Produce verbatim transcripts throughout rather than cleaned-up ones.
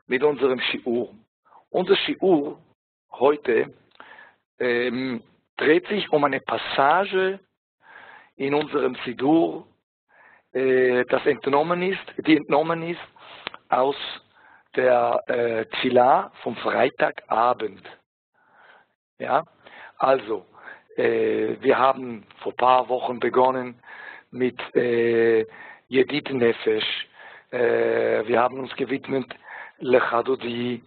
mit unserem Shiur. Unser Shiur heute ähm, dreht sich um eine Passage in unserem Sidur, äh, das entnommen ist, die entnommen ist aus der äh, Tfilah vom Freitagabend. Ja, also äh, wir haben vor ein paar Wochen begonnen mit äh, Yedid Nefesh. Äh, wir haben uns gewidmet Lechadodi.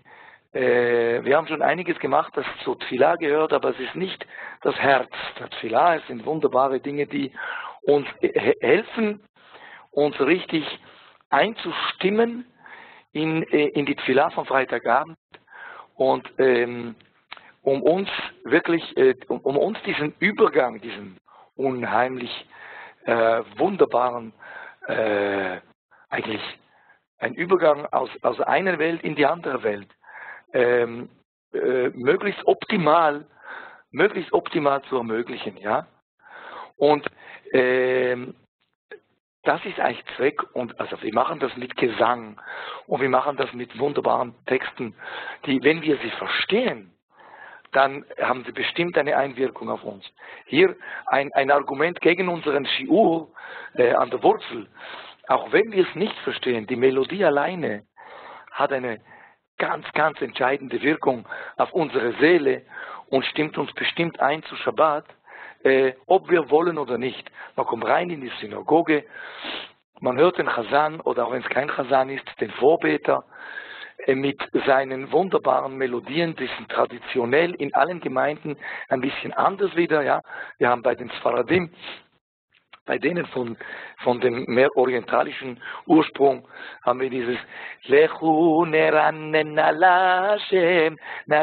Äh, wir haben schon einiges gemacht, das zur Tfilah gehört, aber es ist nicht das Herz der Tfilah. Es sind wunderbare Dinge, die uns he helfen, uns richtig einzustimmen in, in die Tfilah vom Freitagabend und ähm, um uns wirklich, äh, um, um uns diesen Übergang, diesen unheimlich äh, wunderbaren, äh, eigentlich ein Übergang aus, aus einer Welt in die andere Welt, ähm, äh, möglichst optimal, möglichst optimal zu ermöglichen, ja. Und ähm, das ist eigentlich Zweck, und also wir machen das mit Gesang und wir machen das mit wunderbaren Texten, die, wenn wir sie verstehen, dann haben sie bestimmt eine Einwirkung auf uns. Hier ein, ein Argument gegen unseren Shiur äh, an der Wurzel. Auch wenn wir es nicht verstehen, die Melodie alleine hat eine ganz, ganz entscheidende Wirkung auf unsere Seele und stimmt uns bestimmt ein zu Schabbat, äh, ob wir wollen oder nicht. Man kommt rein in die Synagoge, man hört den Chazan oder auch wenn es kein Chazan ist, den Vorbeter äh, mit seinen wunderbaren Melodien, die sind traditionell in allen Gemeinden ein bisschen anders wieder. Ja, wir haben bei den Sfaradim, bei denen von, von dem mehr orientalischen Ursprung haben wir dieses Lechu nerannen ala Hashem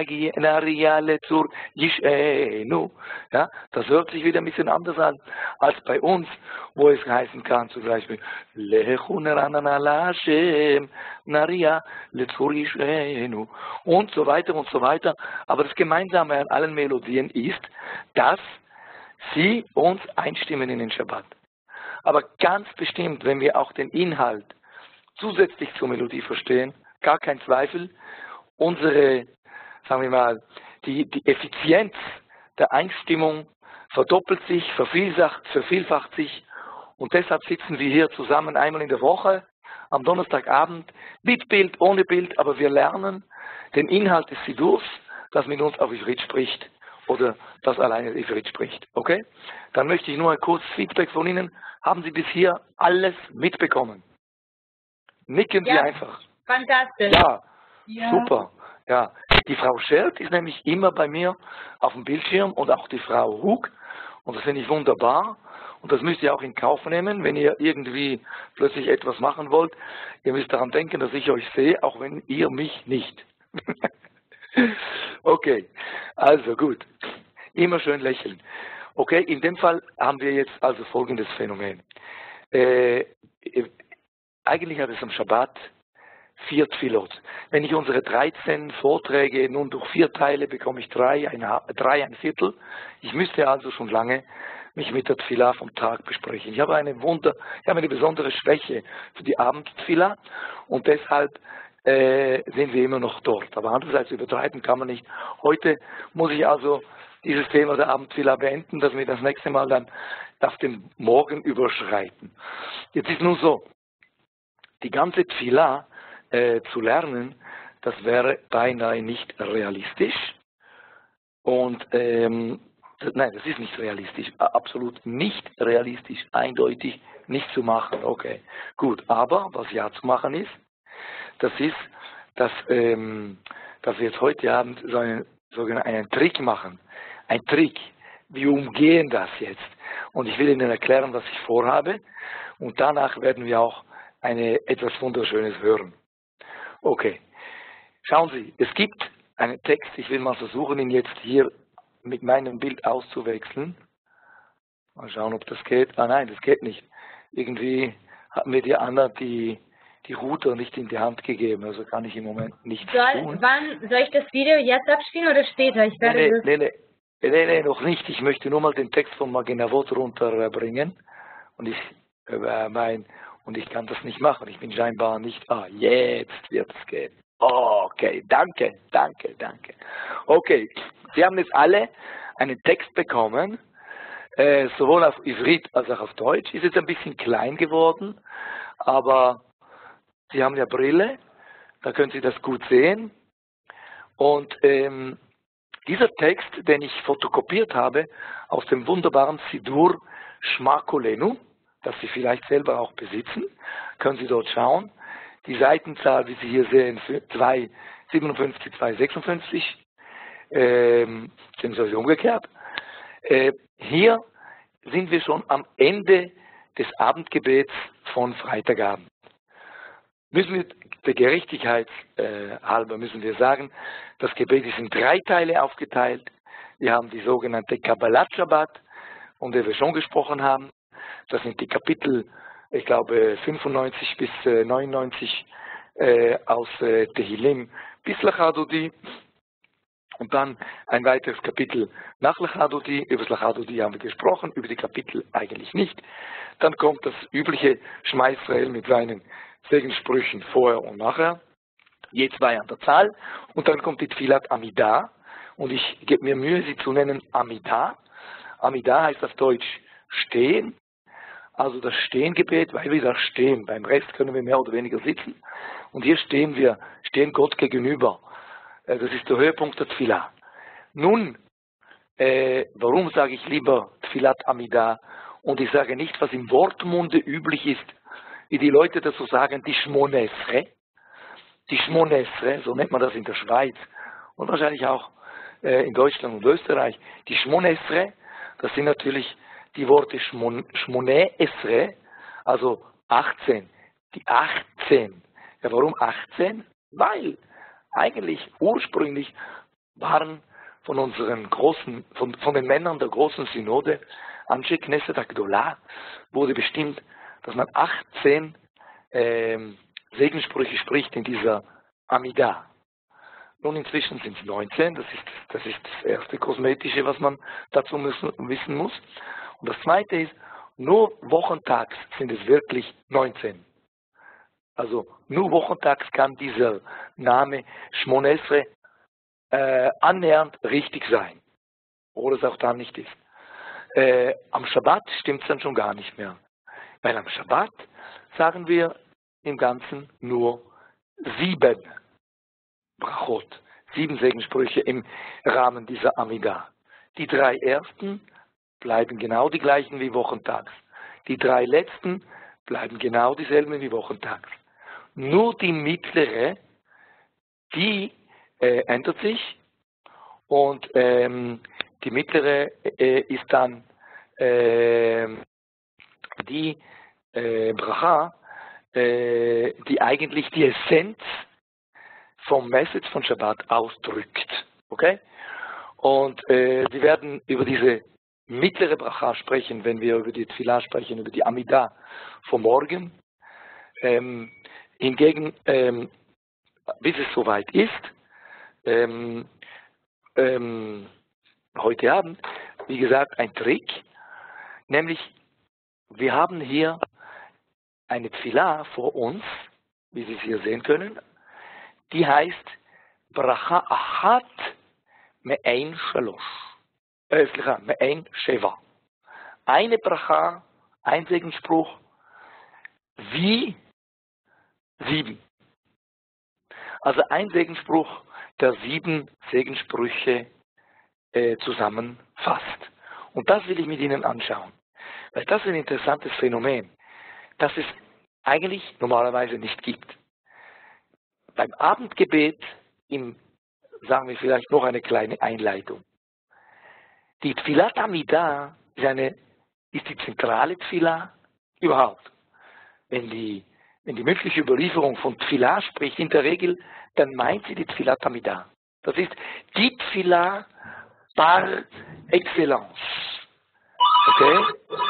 naria lezur yishenu. Ja, das hört sich wieder ein bisschen anders an als bei uns, wo es heißen kann zum Beispiel Lechu nerannen ala Hashem naria lezur yishenu und so weiter und so weiter. Aber das Gemeinsame an allen Melodien ist, dass sie uns einstimmen in den Schabbat. Aber ganz bestimmt, wenn wir auch den Inhalt zusätzlich zur Melodie verstehen, gar kein Zweifel, unsere, sagen wir mal, die, die Effizienz der Einstimmung verdoppelt sich, vervielfacht, vervielfacht sich und deshalb sitzen wir hier zusammen einmal in der Woche, am Donnerstagabend, mit Bild, ohne Bild, aber wir lernen den Inhalt des Sidurs, das mit uns auf Ivrit spricht. Oder das alleine Ivrit spricht. Okay? Dann möchte ich nur ein kurzes Feedback von Ihnen. Haben Sie bis hier alles mitbekommen? Nicken Sie Ja, einfach. fantastisch. Ja, Ja. super. Ja. Die Frau Schert ist nämlich immer bei mir auf dem Bildschirm und auch die Frau Hug. Und das finde ich wunderbar. Und das müsst ihr auch in Kauf nehmen, wenn ihr irgendwie plötzlich etwas machen wollt. Ihr müsst daran denken, dass ich euch sehe, auch wenn ihr mich nicht. Okay, also gut. Immer schön lächeln. Okay, in dem Fall haben wir jetzt also folgendes Phänomen. Äh, eigentlich hat es am Schabbat vier Tfilot. Wenn ich unsere dreizehn Vorträge nun durch vier teile, bekomme ich drei, ein, drei, ein Viertel. Ich müsste also schon lange mich mit der Tfilah vom Tag besprechen. Ich habe eine Wunder, ich habe eine besondere Schwäche für die Abendtfilah und deshalb äh, sind wir immer noch dort. Aber andererseits übertreiben kann man nicht. Heute muss ich also dieses Thema der Abendtfilah beenden, dass wir das nächste Mal dann auf den Morgen überschreiten. Jetzt ist nun so, die ganze Tfilah äh, zu lernen, das wäre beinahe nicht realistisch. Und ähm, nein, das ist nicht realistisch, absolut nicht realistisch, eindeutig nicht zu machen. Okay, gut, aber was ja zu machen ist, das ist, dass, ähm, dass wir jetzt heute Abend so einen, sogenannten einen Trick machen. Ein Trick. Wir umgehen das jetzt. Und ich will Ihnen erklären, was ich vorhabe. Und danach werden wir auch eine, etwas Wunderschönes hören. Okay. Schauen Sie, es gibt einen Text, ich will mal versuchen, ihn jetzt hier mit meinem Bild auszuwechseln. Mal schauen, ob das geht. Ah nein, das geht nicht. Irgendwie hat mir die Anna die, die Router nicht in die Hand gegeben, also kann ich im Moment nichts Soll, tun. wann, soll ich das Video jetzt abspielen oder später? Ich werde Nee, das nee, nee, nee, nee, nee, noch nicht. Ich möchte nur mal den Text von Magenavot runterbringen. Und ich, äh, mein, und ich kann das nicht machen. Ich bin scheinbar nicht, ah, jetzt wird es gehen. Okay, danke, danke, danke. Okay, Sie haben jetzt alle einen Text bekommen, äh, sowohl auf Ivrit als auch auf Deutsch. Ist jetzt ein bisschen klein geworden, aber Sie haben ja Brille, da können Sie das gut sehen. Und ähm, dieser Text, den ich fotokopiert habe, aus dem wunderbaren Sidur Shma Kolenu, das Sie vielleicht selber auch besitzen, können Sie dort schauen. Die Seitenzahl, wie Sie hier sehen, zweihundertsiebenundfünfzig, zweihundertsechsundfünfzig, ähm, beziehungsweise umgekehrt. Äh, hier sind wir schon am Ende des Abendgebets von Freitagabend. Müssen wir der Gerechtigkeit äh, halber müssen wir sagen, das Gebet ist in drei Teile aufgeteilt. Wir haben die sogenannte Kabbalat Shabbat, um die wir schon gesprochen haben. Das sind die Kapitel, ich glaube fünfundneunzig bis äh, neunundneunzig äh, aus äh, Tehillim bis Lachadodi. Und dann ein weiteres Kapitel nach Lachadodi. Über das Lachadodi haben wir gesprochen, über die Kapitel eigentlich nicht. Dann kommt das übliche Shema Israel mit seinen Segenssprüchen vorher und nachher, je zwei an der Zahl. Und dann kommt die Tfilat Amidah. Und ich gebe mir Mühe, sie zu nennen Amidah. Amidah heißt auf Deutsch stehen. Also das Stehengebet, weil wir da stehen. Beim Rest können wir mehr oder weniger sitzen. Und hier stehen wir, stehen Gott gegenüber. Das ist der Höhepunkt der Tfilah. Nun, äh, warum sage ich lieber Tfilat Amidah? Und ich sage nicht, was im Wortmunde üblich ist, wie die Leute das so sagen, die Shmonesre. Die Shmonesre, so nennt man das in der Schweiz und wahrscheinlich auch äh, in Deutschland und Österreich. Die Shmonesre, das sind natürlich die Worte Shmone Esre, also achtzehn. Die achtzehn. Ja, warum achtzehn? Weil eigentlich ursprünglich waren von unseren großen, von, von den Männern der großen Synode, Anshe Knesset Agdolah, wurde bestimmt, dass man achtzehn ähm, Segenssprüche spricht in dieser Amidah. Nun inzwischen sind es neunzehn, das ist, das ist das erste Kosmetische, was man dazu müssen, wissen muss. Und das zweite ist, nur wochentags sind es wirklich neunzehn. Also nur wochentags kann dieser Name Shmonesre äh, annähernd richtig sein. Oder es auch dann nicht ist. Äh, am Schabbat stimmt es dann schon gar nicht mehr. Weil am Schabbat sagen wir im Ganzen nur sieben Brachot, sieben Segenssprüche im Rahmen dieser Amidah. Die drei ersten bleiben genau die gleichen wie wochentags. Die drei letzten bleiben genau dieselben wie wochentags. Nur die mittlere, die äh, ändert sich und ähm, die mittlere äh, ist dann äh, die äh, Bracha, äh, die eigentlich die Essenz vom Message von Shabbat ausdrückt. Okay? Und äh, wir werden über diese mittlere Bracha sprechen, wenn wir über die Tfilah sprechen, über die Amidah vom Morgen. Ähm, hingegen, ähm, bis es soweit ist, ähm, ähm, heute Abend, wie gesagt, ein Trick, nämlich wir haben hier eine Tfilah vor uns, wie Sie es hier sehen können, die heißt Bracha Achat Me'ein Shalosh. Äh, Me'ein Sheva. Eine Bracha, ein Segensspruch, wie sieben. Also ein Segensspruch, der sieben Segenssprüche äh, zusammenfasst. Und das will ich mit Ihnen anschauen. Weil das ist ein interessantes Phänomen, das es eigentlich normalerweise nicht gibt. Beim Abendgebet, im, sagen wir vielleicht noch eine kleine Einleitung. Die Tfilat Amidah ist, eine, ist die zentrale Tfilah überhaupt. Wenn die, wenn die mündliche Überlieferung von Tfilah spricht, in der Regel, dann meint sie die Tfilat Amidah. Das ist die Tfilah par excellence. Okay?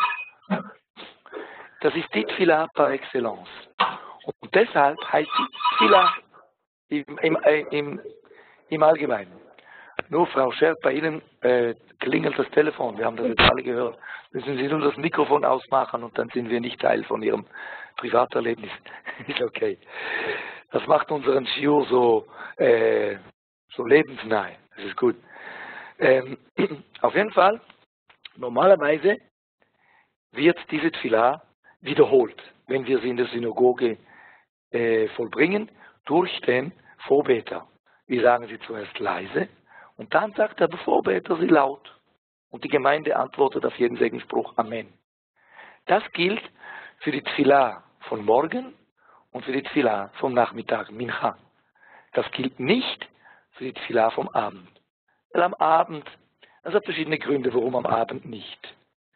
Das ist die Tfilah par excellence. Und deshalb heißt sie Tfilah im, im, im, im Allgemeinen. Nur, Frau Scherp, bei Ihnen äh, klingelt das Telefon. Wir haben das jetzt alle gehört. Müssen Sie nur das Mikrofon ausmachen und dann sind wir nicht Teil von Ihrem Privaterlebnis. Ist okay. Das macht unseren Shiur so, äh, so lebensnah. Das ist gut. Ähm, auf jeden Fall, normalerweise wird diese Tfilah wiederholt, wenn wir sie in der Synagoge äh, vollbringen, durch den Vorbeter. Wir sagen sie zuerst leise und dann sagt der Vorbeter sie laut. Und die Gemeinde antwortet auf jeden Segensspruch Amen. Das gilt für die Tfilah von morgen und für die Tfilah vom Nachmittag, Mincha. Das gilt nicht für die Tfilah vom Abend. Weil am Abend, es hat verschiedene Gründe, warum am Abend nicht.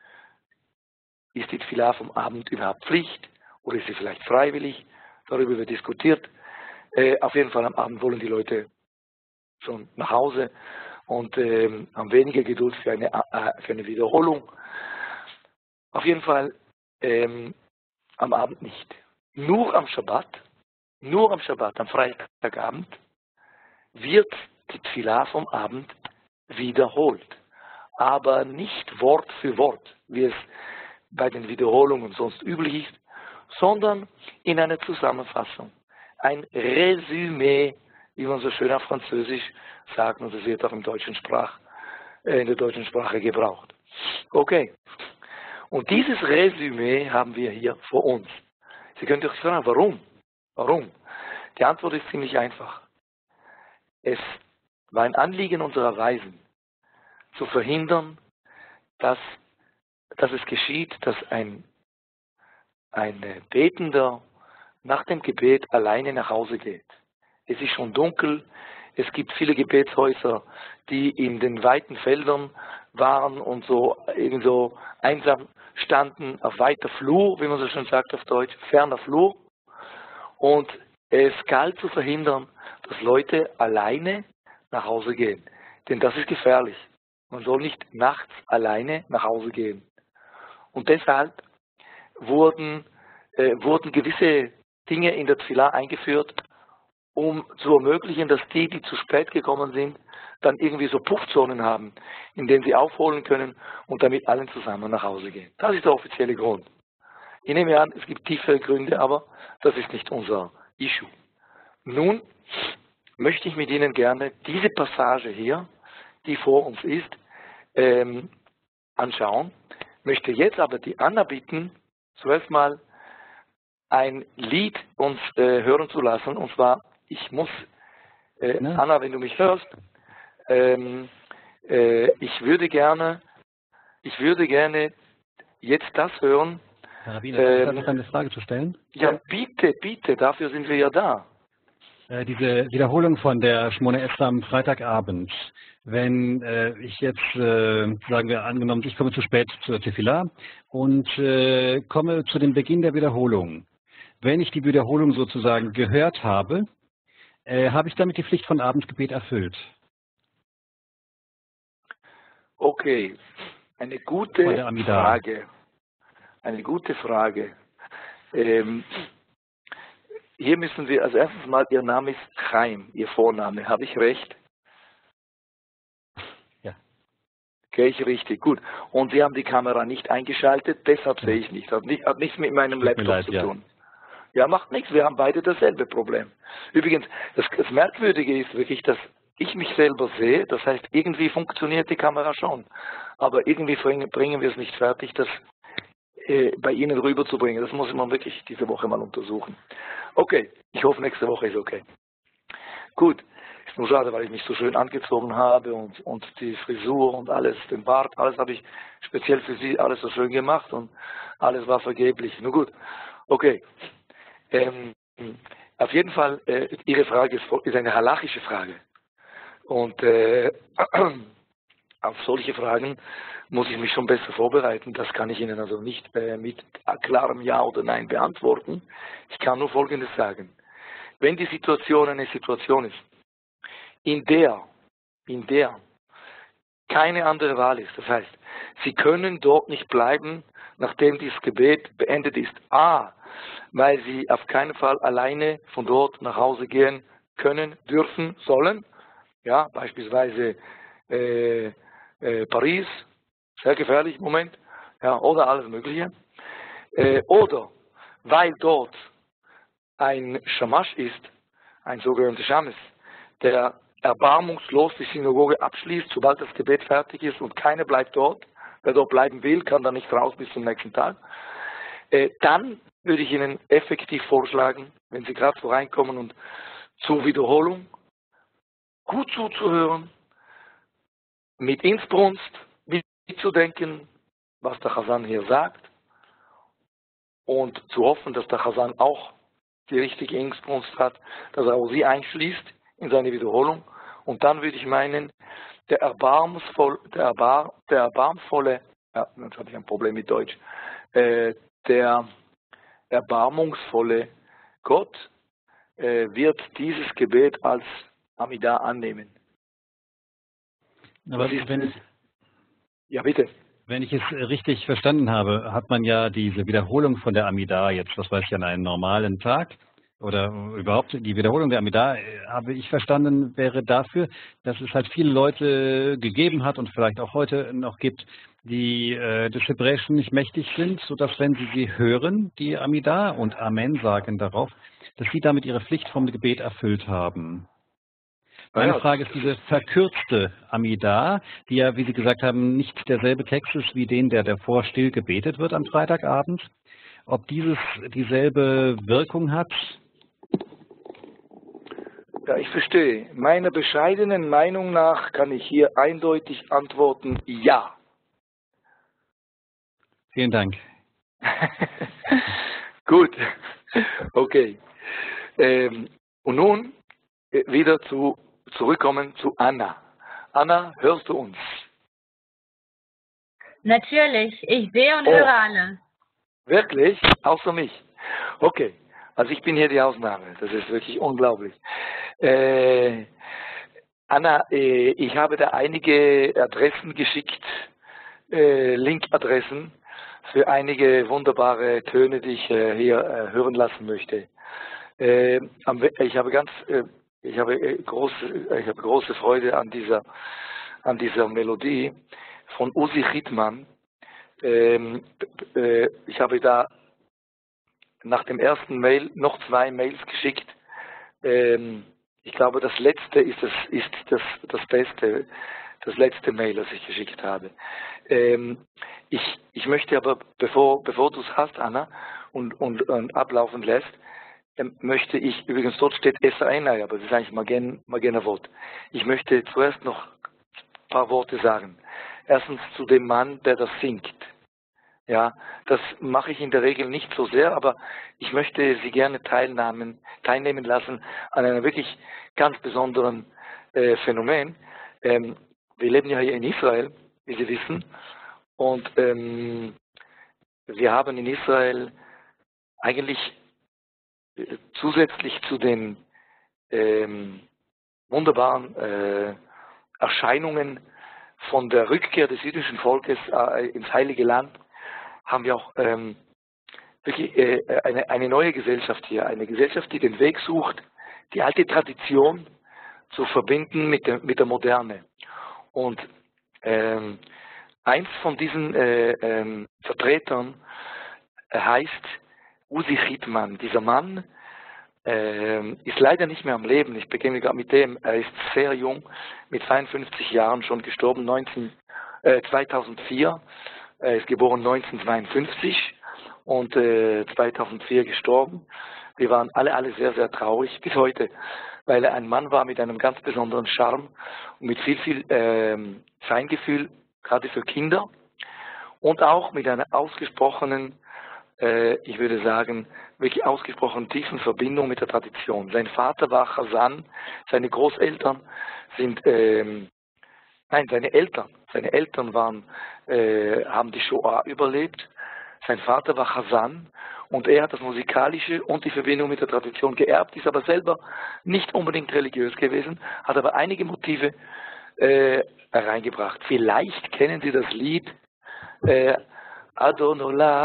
Ist die Tfilah vom Abend überhaupt Pflicht oder ist sie vielleicht freiwillig? Darüber wird diskutiert. Äh, auf jeden Fall am Abend wollen die Leute schon nach Hause und ähm, haben weniger Geduld für eine, äh, für eine Wiederholung. Auf jeden Fall ähm, am Abend nicht. Nur am Schabbat, nur am Schabbat, am Freitagabend, wird die Tfilah vom Abend wiederholt. Aber nicht Wort für Wort, wie es bei den Wiederholungen sonst üblich ist, sondern in einer Zusammenfassung. Ein Resümee, wie man so schön auf Französisch sagt, und das wird auch im deutschen Sprach, äh, in der deutschen Sprache gebraucht. Okay. Und dieses Resümee haben wir hier vor uns. Sie können sich fragen, warum? Warum? Die Antwort ist ziemlich einfach. Es war ein Anliegen unserer Weisen, zu verhindern, dass, dass es geschieht, dass ein, ein Betender nach dem Gebet alleine nach Hause geht. Es ist schon dunkel, es gibt viele Gebetshäuser, die in den weiten Feldern waren und so irgendwo einsam standen, auf weiter Flur, wie man so schön sagt auf Deutsch, ferner Flur. Und es galt zu verhindern, dass Leute alleine nach Hause gehen. Denn das ist gefährlich. Man soll nicht nachts alleine nach Hause gehen. Und deshalb wurden, äh, wurden gewisse Dinge in der Tfilah eingeführt, um zu ermöglichen, dass die, die zu spät gekommen sind, dann irgendwie so Puffzonen haben, in denen sie aufholen können und damit allen zusammen nach Hause gehen. Das ist der offizielle Grund. Ich nehme an, es gibt tiefere Gründe, aber das ist nicht unser Issue. Nun möchte ich mit Ihnen gerne diese Passage hier, die vor uns ist, ähm, anschauen. Möchte jetzt aber die Anna bitten, zuerst mal ein Lied uns äh, hören zu lassen. Und zwar, ich muss, äh, ja. Anna, wenn du mich hörst, ähm, äh, ich würde gerne, ich würde gerne jetzt das hören. Herr Rabbiner, ähm, darf ich eine Frage zu stellen? Ja, bitte, bitte, dafür sind wir ja da. Äh, diese Wiederholung von der Shmone Esra am Freitagabend. Wenn äh, ich jetzt, äh, sagen wir angenommen, ich komme zu spät zur Tefillah und äh, komme zu dem Beginn der Wiederholung. Wenn ich die Wiederholung sozusagen gehört habe, äh, habe ich damit die Pflicht von Abendgebet erfüllt? Okay, eine gute Frage. Eine gute Frage. Ähm, hier müssen wir, also erstens mal, Ihr Name ist Chaim, Ihr Vorname. Habe ich recht? Ja. Okay, ich richtig, gut. Und Sie haben die Kamera nicht eingeschaltet, deshalb ja. sehe ich nicht. Hat, nicht. hat nichts mit meinem Tut Laptop leid, zu ja. tun. Ja, macht nichts, wir haben beide dasselbe Problem. Übrigens, das, das Merkwürdige ist wirklich, dass ich mich selber sehe, das heißt, irgendwie funktioniert die Kamera schon. Aber irgendwie bringen wir es nicht fertig, das äh, bei Ihnen rüberzubringen. Das muss man wirklich diese Woche mal untersuchen. Okay, ich hoffe, nächste Woche ist okay. Gut, ist nur schade, weil ich mich so schön angezogen habe und, und die Frisur und alles, den Bart, alles habe ich speziell für Sie alles so schön gemacht und alles war vergeblich. Nur gut, okay. Ähm, auf jeden Fall, äh, Ihre Frage ist, ist eine halachische Frage. Und äh, auf solche Fragen muss ich mich schon besser vorbereiten. Das kann ich Ihnen also nicht äh, mit klarem Ja oder Nein beantworten. Ich kann nur Folgendes sagen. Wenn die Situation eine Situation ist, in der, in der keine andere Wahl ist, das heißt, Sie können dort nicht bleiben, nachdem dieses Gebet beendet ist. A, weil Sie auf keinen Fall alleine von dort nach Hause gehen können, dürfen, sollen. Ja, beispielsweise äh, äh, Paris, sehr gefährlich im Moment, ja, oder alles Mögliche. Äh, oder weil dort ein Shamash ist, ein sogenannter Schames, der erbarmungslos die Synagoge abschließt, sobald das Gebet fertig ist und keiner bleibt dort. Wer dort bleiben will, kann da nicht raus bis zum nächsten Tag. Äh, dann würde ich Ihnen effektiv vorschlagen, wenn Sie gerade so reinkommen und zur Wiederholung gut zuzuhören, mit Inbrunst mitzudenken, was der Chazan hier sagt, und zu hoffen, dass der Chazan auch die richtige Inbrunst hat, dass er auch Sie einschließt in seine Wiederholung. Und dann würde ich meinen, der erbarmungsvolle, der, Erbar, der erbarmvolle, ja, jetzt habe ich ein Problem mit Deutsch, äh, der erbarmungsvolle Gott äh, wird dieses Gebet als Amidah annehmen. Aber wenn ich, ja, bitte. Wenn ich es richtig verstanden habe, hat man ja diese Wiederholung von der Amidah jetzt, was weiß ich, an einem normalen Tag oder überhaupt die Wiederholung der Amidah, habe ich verstanden, wäre dafür, dass es halt viele Leute gegeben hat und vielleicht auch heute noch gibt, die äh, des Hebräischen nicht mächtig sind, sodass, wenn sie sie hören, die Amidah und Amen sagen darauf, dass sie damit ihre Pflicht vom Gebet erfüllt haben. Meine Frage ist diese verkürzte Amidah, die ja, wie Sie gesagt haben, nicht derselbe Text ist wie den, der davor still gebetet wird am Freitagabend. Ob dieses dieselbe Wirkung hat? Ja, ich verstehe. Meiner bescheidenen Meinung nach kann ich hier eindeutig antworten, ja. Vielen Dank. Gut, okay. Ähm, und nun äh, wieder zu, zurückkommen zu Anna. Anna, hörst du uns? Natürlich, ich sehe und Oh. höre alle. Wirklich? Außer mich? Okay, also ich bin hier die Ausnahme. Das ist wirklich unglaublich. Äh, Anna, äh, ich habe da einige Adressen geschickt, äh, Linkadressen für einige wunderbare Töne, die ich äh, hier äh, hören lassen möchte. Äh, am, ich habe ganz, äh, ich habe äh, große, ich habe große Freude an dieser, an dieser Melodie von Uzi Chitman. Ähm, äh, ich habe da nach dem ersten Mail noch zwei Mails geschickt. Ähm, ich glaube, das letzte ist das, ist das, das beste, das letzte Mail, das ich geschickt habe. Ähm, ich, ich möchte aber, bevor, bevor du es hast, Anna, und, und, und ablaufen lässt, ähm, möchte ich, übrigens dort steht Essa Einai, aber das ist eigentlich Magen, Magener Wort. Ich möchte zuerst noch ein paar Worte sagen. Erstens zu dem Mann, der das singt. Ja, das mache ich in der Regel nicht so sehr, aber ich möchte Sie gerne teilnehmen, teilnehmen lassen an einem wirklich ganz besonderen äh, Phänomen. Ähm, wir leben ja hier in Israel, wie Sie wissen, und ähm, wir haben in Israel eigentlich äh, zusätzlich zu den ähm, wunderbaren äh, Erscheinungen von der Rückkehr des jüdischen Volkes äh, ins Heilige Land, haben wir auch ähm, wirklich äh, eine, eine neue Gesellschaft hier, eine Gesellschaft, die den Weg sucht, die alte Tradition zu verbinden mit der, mit der Moderne. Und ähm, eins von diesen äh, ähm, Vertretern heißt Uzi Chitman. Dieser Mann äh, ist leider nicht mehr am Leben. Ich beginne gerade mit dem. Er ist sehr jung, mit zweiundfünfzig Jahren schon gestorben, neunzehn, äh, zweitausendvier. Er ist geboren neunzehnhundertzweiundfünfzig und äh, zweitausendvier gestorben. Wir waren alle, alle sehr, sehr traurig bis heute, weil er ein Mann war mit einem ganz besonderen Charme und mit viel, viel äh, Feingefühl, gerade für Kinder, und auch mit einer ausgesprochenen, äh, ich würde sagen, wirklich ausgesprochen tiefen Verbindung mit der Tradition. Sein Vater war Chazan, seine Großeltern sind, ähm, nein, seine Eltern, seine Eltern waren, äh, haben die Shoah überlebt. Sein Vater war Chazan und er hat das Musikalische und die Verbindung mit der Tradition geerbt, ist aber selber nicht unbedingt religiös gewesen, hat aber einige Motive äh, reingebracht. Vielleicht kennen Sie das Lied äh, Adon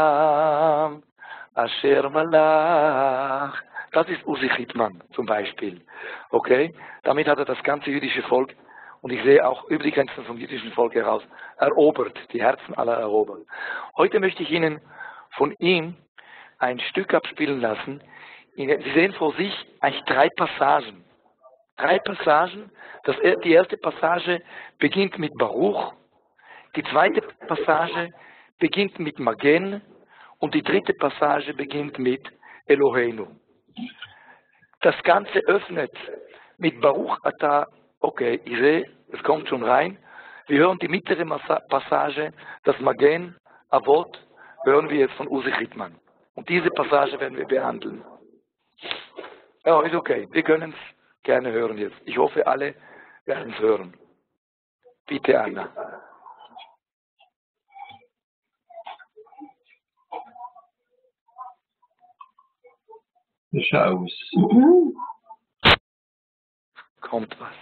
Olam Asher Malach. Das ist Uzi Chitman zum Beispiel. Okay? Damit hat er das ganze jüdische Volk, und ich sehe auch über die Grenzen vom jüdischen Volk heraus, erobert, die Herzen aller erobert. Heute möchte ich Ihnen von ihm ein Stück abspielen lassen, Sie sehen vor sich eigentlich drei Passagen. Drei Passagen. Das, die erste Passage beginnt mit Baruch, die zweite Passage beginnt mit Magen und die dritte Passage beginnt mit Eloheinu. Das Ganze öffnet mit Baruch Ata, okay, ich sehe, es kommt schon rein. Wir hören die mittlere Passage, das Magen, Avot, hören wir jetzt von Uzi Chitman. Und diese Passage werden wir behandeln. Ja, ist okay, wir können es gerne hören jetzt. Ich hoffe, alle werden es hören. Bitte, Anna. Ist aus. Kommt was.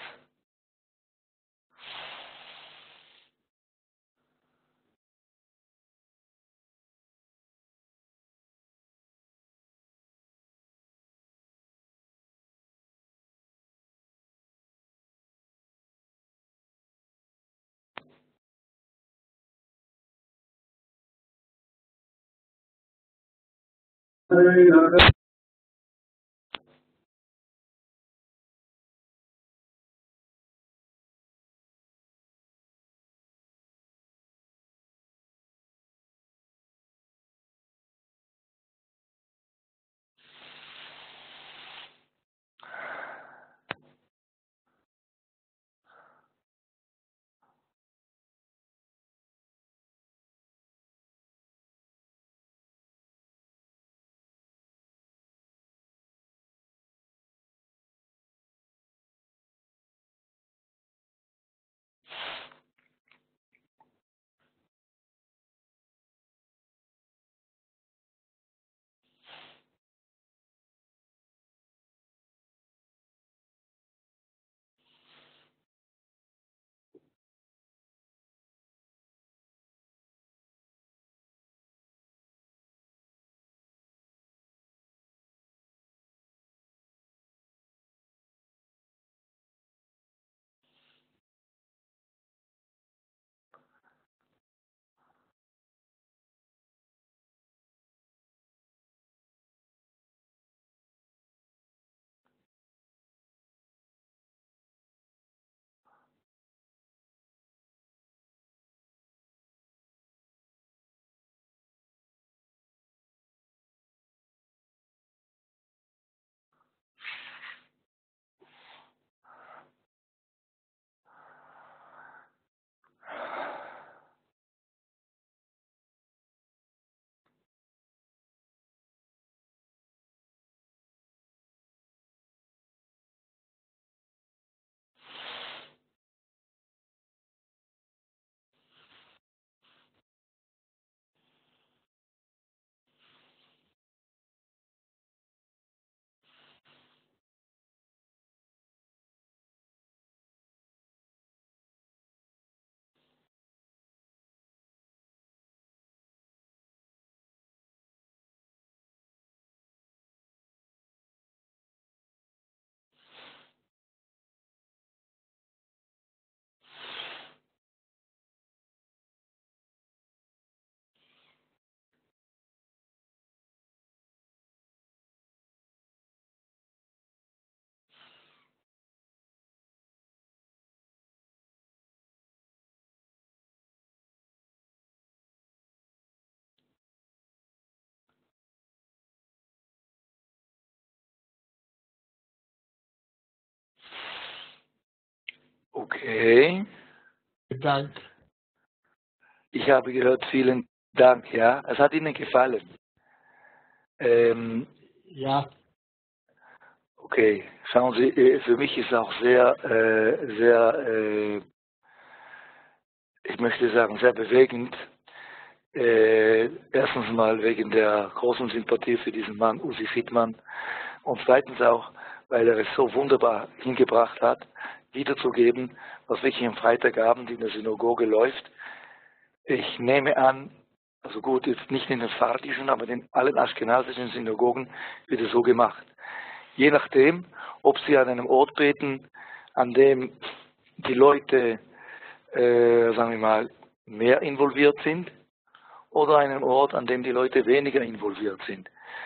Okay. Dank. Ich habe gehört, vielen Dank, ja. Es hat Ihnen gefallen. Ähm, Ja. okay, schauen Sie, äh, für mich ist auch sehr, äh, sehr, äh, ich möchte sagen, sehr bewegend. Äh, erstens mal wegen der großen Sympathie für diesen Mann, Uzi Chitman. Und zweitens auch, weil er es so wunderbar hingebracht hat, wiederzugeben, was wirklich am Freitagabend in der Synagoge läuft. Ich nehme an, also gut, jetzt nicht in den sfardischen, aber in allen aschkenasischen Synagogen wird es so gemacht. Je nachdem, ob sie an einem Ort beten, an dem die Leute, äh, sagen wir mal, mehr involviert sind, oder an einem Ort, an dem die Leute weniger involviert sind.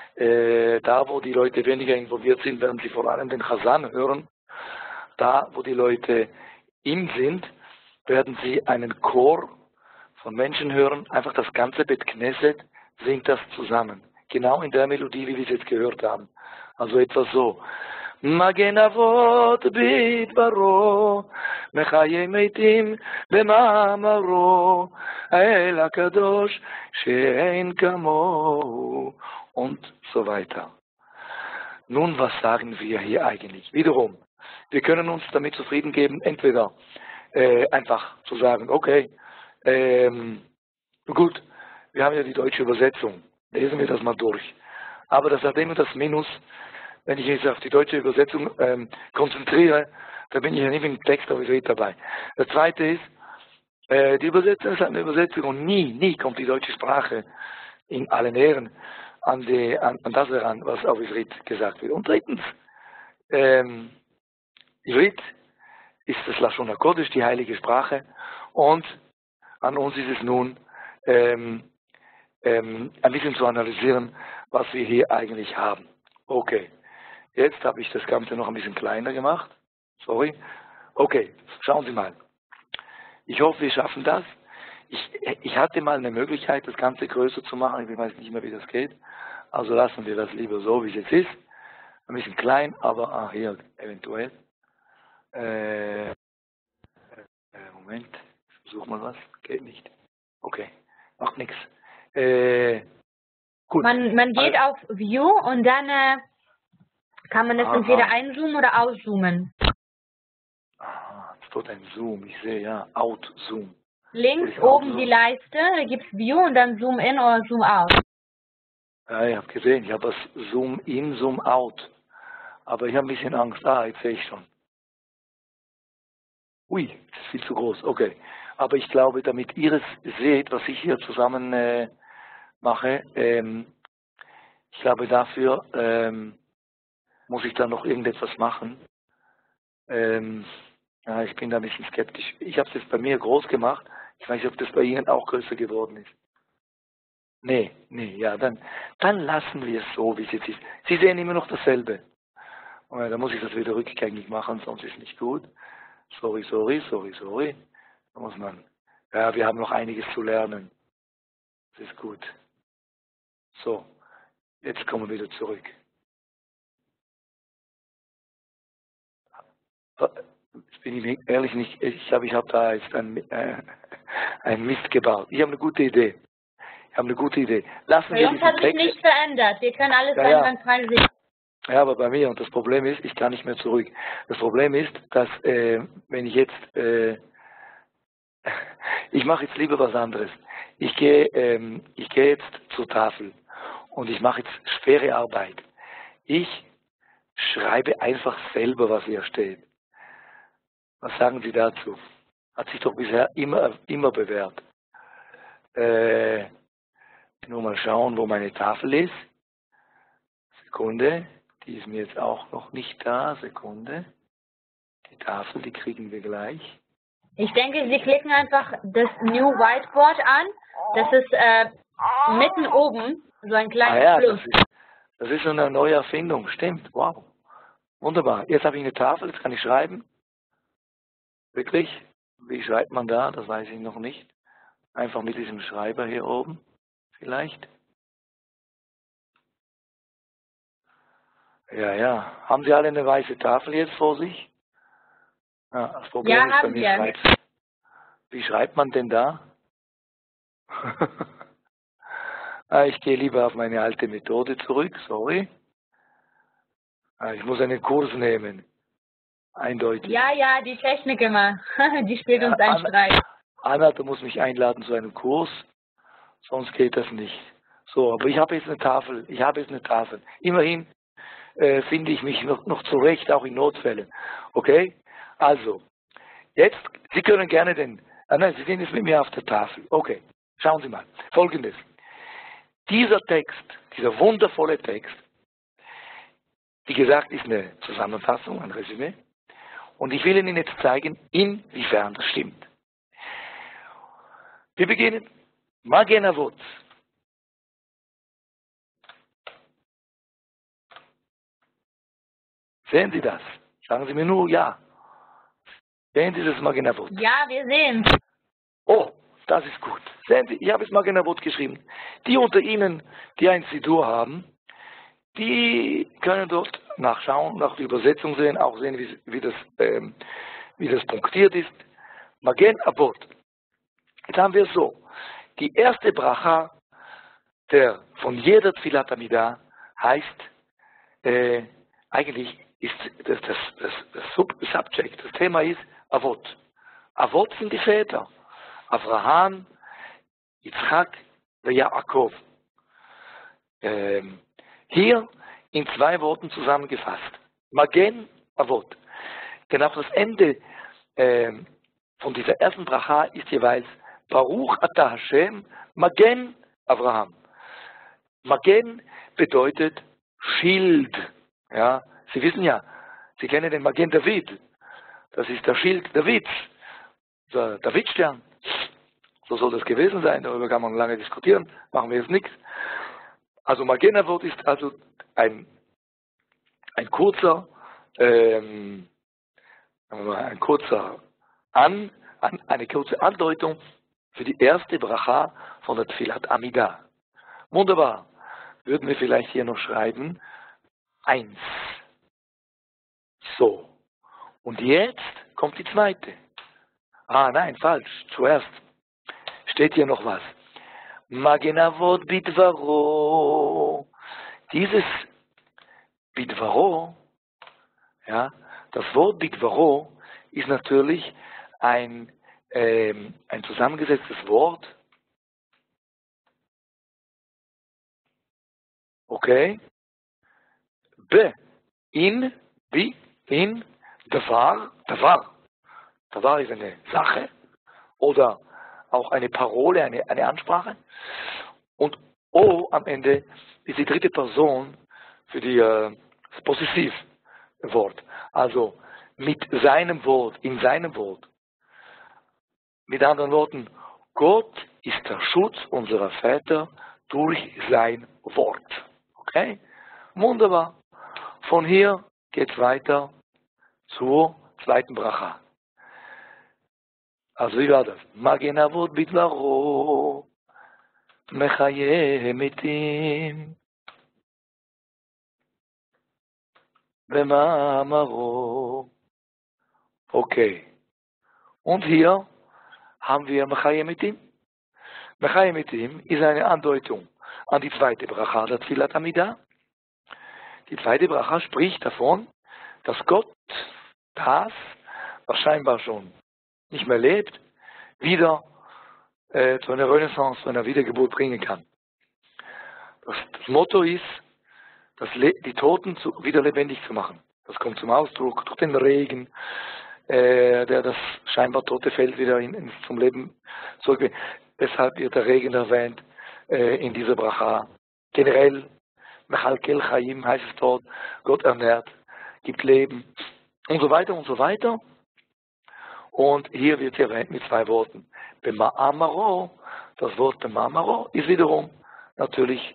Äh, da, wo die Leute weniger involviert sind, werden sie vor allem den Chazan hören. Da, wo die Leute in sind, werden sie einen Chor von Menschen hören. Einfach das ganze Bet Knesset singt das zusammen. Genau in der Melodie, wie wir es jetzt gehört haben. Also etwas so. Magen Avot bidbaro, mechaye meitim b'ma'amaro, el HaKadosh she'ein kamohu und so weiter. Nun, was sagen wir hier eigentlich? Wiederum, wir können uns damit zufrieden geben, entweder äh, einfach zu sagen, okay, ähm, gut, wir haben ja die deutsche Übersetzung, lesen wir das mal durch. Aber das hat immer das Minus, wenn ich jetzt auf die deutsche Übersetzung ähm, konzentriere, dann bin ich ja nicht mit dem Text auf Ivrit dabei. Das zweite ist, äh, die Übersetzung ist eine Übersetzung und nie, nie kommt die deutsche Sprache in allen Ehren an, die, an, an das heran, was auf Ivrit gesagt wird. Und drittens, ähm, Ivrit ist das Lashon HaKodesh, die heilige Sprache, und an uns ist es nun, ähm, ähm, ein bisschen zu analysieren, was wir hier eigentlich haben. Okay. Jetzt habe ich das Ganze noch ein bisschen kleiner gemacht. Sorry. Okay, schauen Sie mal. Ich hoffe, wir schaffen das. Ich, ich hatte mal eine Möglichkeit, das Ganze größer zu machen. Ich weiß nicht mehr, wie das geht. Also lassen wir das lieber so, wie es jetzt ist. Ein bisschen klein, aber ah, hier eventuell. Äh, äh, Moment, ich versuche mal was. Geht nicht. Okay, macht nichts. Äh, gut. Man, man geht also, auf View und dann äh, kann man es aha. entweder einzoomen oder auszoomen. Aha, es tut ein Zoom. Ich sehe ja, Out, Zoom. Links oben die Leiste, da gibt es View und dann Zoom in oder Zoom out. Ja, ich habe gesehen, ich habe das Zoom in, Zoom out. Aber ich habe ein bisschen Angst. Ah, jetzt sehe ich schon. Ui, das ist viel zu groß. Okay. Aber ich glaube, damit ihr es seht, was ich hier zusammen äh, mache, ähm, ich glaube, dafür ähm, muss ich dann noch irgendetwas machen. Ähm, ja, ich bin da ein bisschen skeptisch. Ich habe es jetzt bei mir groß gemacht. Ich weiß nicht, ob das bei Ihnen auch größer geworden ist. Nee, nee, ja, dann, dann lassen wir es so, wie es jetzt ist. Sie sehen immer noch dasselbe. Und da muss ich das wieder rückgängig machen, sonst ist es nicht gut. Sorry, sorry, sorry, sorry. Da muss man, ja, wir haben noch einiges zu lernen. Das ist gut. So, jetzt kommen wir wieder zurück. Jetzt bin ich ehrlich nicht, ich glaube, ich habe da jetzt ein, äh, ein Mist gebaut. Ich habe eine gute Idee. Ich habe eine gute Idee. Lassen Bei wir uns diesen hat sich Text. nichts verändert. Wir können alles Ja, dann ja. ganz frei sehen. Ja, aber bei mir, und das Problem ist, ich kann nicht mehr zurück. Das Problem ist, dass, äh, wenn ich jetzt, äh, ich mache jetzt lieber was anderes. Ich gehe, ähm, ich gehe jetzt zur Tafel und ich mache jetzt schwere Arbeit. Ich schreibe einfach selber, was hier steht. Was sagen Sie dazu? Hat sich doch bisher immer, immer bewährt. Äh, nur mal schauen, wo meine Tafel ist. Sekunde. Die ist mir jetzt auch noch nicht da. Sekunde. Die Tafel, die kriegen wir gleich. Ich denke, Sie klicken einfach das New Whiteboard an. Das ist äh, mitten oben, so ein Ah kleines ja, Plus. das ist, das ist so eine neue Erfindung. Stimmt. Wow. Wunderbar. Jetzt habe ich eine Tafel, jetzt kann ich schreiben. Wirklich? Wie schreibt man da? Das weiß ich noch nicht. Einfach mit diesem Schreiber hier oben. Vielleicht. Ja, ja. Haben Sie alle eine weiße Tafel jetzt vor sich? Ja, das Problem Ja, ist bei haben mir wir. schreibt. Wie schreibt man denn da? ah, ich gehe lieber auf meine alte Methode zurück, sorry. Ah, ich muss einen Kurs nehmen. Eindeutig. Ja, ja, die Technik immer. Die spielt Ja, uns einen Anna, Streich. Anna, du musst mich einladen zu einem Kurs, sonst geht das nicht. So, aber ich habe jetzt eine Tafel. Ich habe jetzt eine Tafel. Immerhin äh, finde ich mich noch, noch zurecht, auch in Notfällen. Okay? Also, jetzt, Sie können gerne den, ah nein, Sie sind jetzt mit mir auf der Tafel. Okay, schauen Sie mal. Folgendes. Dieser Text, dieser wundervolle Text, wie gesagt, ist eine Zusammenfassung, ein Resümee. Und ich will Ihnen jetzt zeigen, inwiefern das stimmt. Wir beginnen. Magen Avot. Sehen Sie das? Sagen Sie mir nur ja. Sehen Sie das Magen Avot? Ja, wir sehen. Oh, das ist gut. Sehen Sie, ich habe es Magen Avot geschrieben. Die unter Ihnen, die ein Sidur haben, die können dort nachschauen, nach der Übersetzung sehen, auch sehen, wie, wie, das, ähm, wie das punktiert ist. Magen Avot. Jetzt haben wir es so. Die erste Bracha der, von jeder Tfilat Amida heißt, äh, eigentlich ist das, das, das, das Sub Subject, das Thema ist Avot. Avot sind die Väter. Abraham, Yitzchak und Jaakov. Ähm, hier in zwei Worten zusammengefasst. Magen Avot. Denn auch das Ende ähm, von dieser ersten Bracha ist jeweils Baruch Ata Hashem Magen Abraham. Magen bedeutet Schild. Ja, Sie wissen ja, Sie kennen den Magen David. Das ist der Schild Davids, der Davidstern. So soll das gewesen sein, darüber kann man lange diskutieren, machen wir jetzt nichts. Also Magen Avot ist also ein, ein kurzer, ähm, ein kurzer An, an, eine kurze Andeutung für die erste Bracha von der Tfilat Amida. Wunderbar. Würden wir vielleicht hier noch schreiben, eins. So. Und jetzt kommt die zweite. Ah, nein, falsch. Zuerst steht hier noch was. Magen Avot Bidvaro. Dieses Bidvaro, ja, das Wort Bidvaro ist natürlich ein, ähm, ein zusammengesetztes Wort. Okay? Be, in, wie, in, Davar, Davar. Davar ist eine Sache oder auch eine Parole, eine, eine Ansprache. Und O am Ende ist die dritte Person für die, äh, das Possessivwort. Also mit seinem Wort, in seinem Wort. Mit anderen Worten, Gott ist der Schutz unserer Väter durch sein Wort. Okay? Wunderbar. Von hier geht es weiter zur zweiten Bracha. Also wie war das? Magen Avot Bidvaro Mechaye Mitim Bemamaro. Okay. Und hier haben wir Mechaye Mitim. Mechaye Mitim ist eine Andeutung an die zweite Bracha der Tfilat Amida. Die zweite Bracha spricht davon, dass Gott das, was scheinbar schon nicht mehr lebt, wieder äh, zu einer Renaissance, zu einer Wiedergeburt bringen kann. Das, das Motto ist, das Le die Toten zu, wieder lebendig zu machen. Das kommt zum Ausdruck durch den Regen, äh, der das scheinbar tote Feld wieder in, in, zum Leben zurück. Deshalb wird der Regen erwähnt äh, in dieser Bracha. Generell, Mechalkel Chaim heißt es dort, Gott ernährt, gibt Leben und so weiter und so weiter. Und hier wird sie erwähnt mit zwei Worten. Bema'amaro, das Wort Bema'amaro ist wiederum natürlich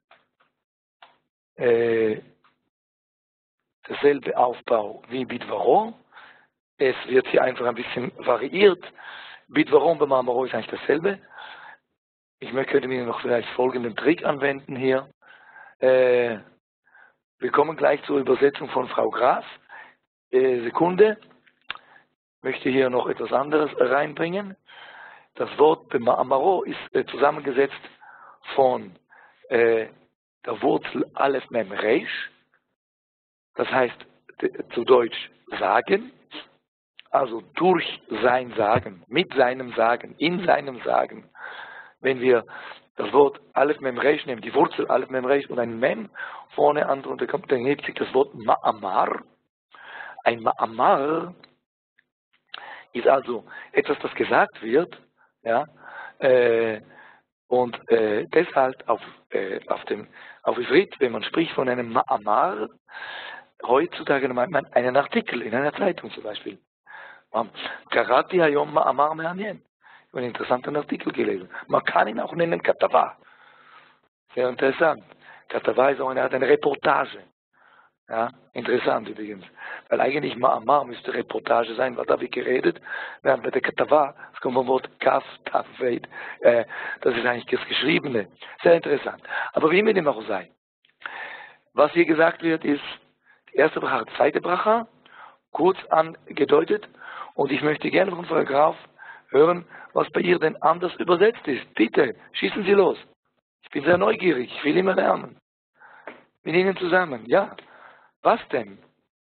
äh, derselbe Aufbau wie Bidvaro. Es wird hier einfach ein bisschen variiert. Bidvaro und Bema'amaro ist eigentlich dasselbe. Ich könnte mir noch vielleicht folgenden Trick anwenden hier. Äh, wir kommen gleich zur Übersetzung von Frau Graf. Äh, Sekunde. Ich möchte hier noch etwas anderes reinbringen. Das Wort Bema'amaro ist äh, zusammengesetzt von äh, der Wurzel Aleph Mem Reish. Das heißt zu Deutsch sagen. Also durch sein Sagen, mit seinem Sagen, in seinem Sagen. Wenn wir das Wort Aleph Mem Reish nehmen, die Wurzel Aleph Mem Reish und ein Mem vorne an, und dann hebt sich das Wort Ma'amar. Ein Ma'amar ist also etwas, das gesagt wird, ja, äh, und äh, deshalb auf, äh, auf dem auf Ivrit, wenn man spricht von einem Ma'amar, heutzutage meint man einen Artikel in einer Zeitung zum Beispiel. Karati hayom Ma'amar me'anyen. Ich habe einen interessanten Artikel gelesen. Man kann ihn auch nennen Katava. Sehr interessant. Katava ist auch eine Art eine Reportage. Ja, interessant übrigens. Weil eigentlich Ma'amar müsste Reportage sein, was habe ich geredet, während bei der Katava, das kommt vom Wort Kaf, Tafweit, äh, das ist eigentlich das Geschriebene. Sehr interessant. Aber wie mit dem auch sei. Was hier gesagt wird, ist die erste Bracha, die zweite Bracha, kurz angedeutet. Und ich möchte gerne von Frau Graf hören, was bei ihr denn anders übersetzt ist. Bitte, schießen Sie los. Ich bin sehr neugierig, ich will immer lernen. Mit Ihnen zusammen, ja. Was denn?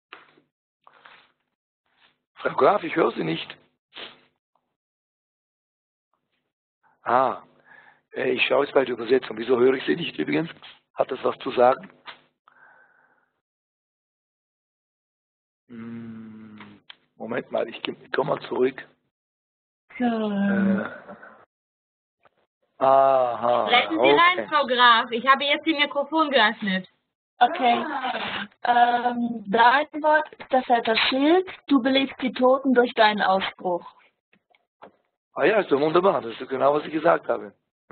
Frau Graf, ich höre Sie nicht. Ah, äh, ich schaue jetzt bei der Übersetzung. Wieso höre ich Sie nicht übrigens? Hat das was zu sagen? Hm, Moment mal, ich komme mal zurück. Ja. Äh, aha, Sprechen Sie okay. rein, Frau Graf. Ich habe jetzt Ihr Mikrofon geöffnet. Okay. Ähm, dein Wort ist das halt das Schild. Du belebst die Toten durch deinen Ausbruch. Ah ja, ist doch wunderbar. Das ist genau, was ich gesagt habe.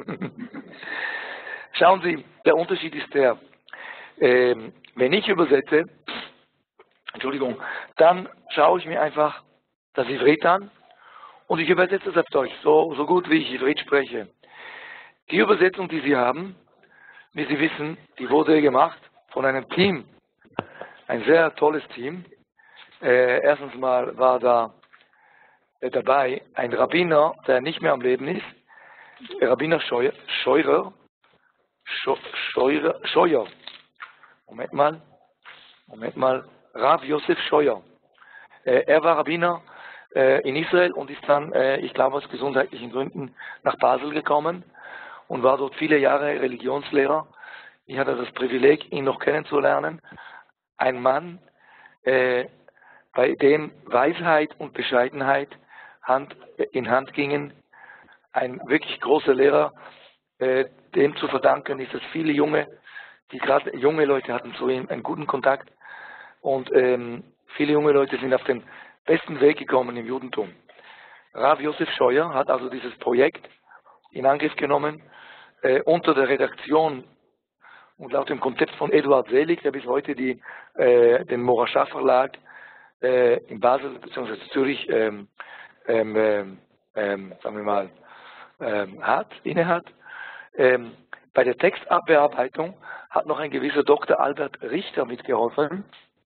Schauen Sie, der Unterschied ist der, ähm, wenn ich übersetze, Entschuldigung, dann schaue ich mir einfach das Ivrit an und ich übersetze es auf Deutsch, so, so gut wie ich Ivrit spreche. Die Übersetzung, die Sie haben, wie Sie wissen, die wurde gemacht von einem Team, ein sehr tolles Team. Äh, erstens mal war da äh, dabei ein Rabbiner, der nicht mehr am Leben ist, Rabbiner Scheuer, Scheurer, Scheurer, Scheuer, Moment mal, Moment mal, Rav Yosef Scheuer. Äh, er war Rabbiner äh, in Israel und ist dann, äh, ich glaube aus gesundheitlichen Gründen, nach Basel gekommen und war dort viele Jahre Religionslehrer. Ich hatte das Privileg, ihn noch kennenzulernen. Ein Mann, äh, bei dem Weisheit und Bescheidenheit Hand in Hand gingen. Ein wirklich großer Lehrer, äh, dem zu verdanken ist, dass viele junge, die gerade junge Leute hatten zu ihm einen guten Kontakt und ähm, viele junge Leute sind auf den besten Weg gekommen im Judentum. Rav Yosef Scheuer hat also dieses Projekt in Angriff genommen äh, unter der Redaktion und laut dem Konzept von Eduard Selig, der bis heute die, äh, den Morascha Verlag äh, in Basel bzw. Zürich ähm, ähm, ähm, sagen wir mal ähm, hat, inne hat. Ähm, bei der Textbearbeitung hat noch ein gewisser Doktor Albert Richter mitgeholfen.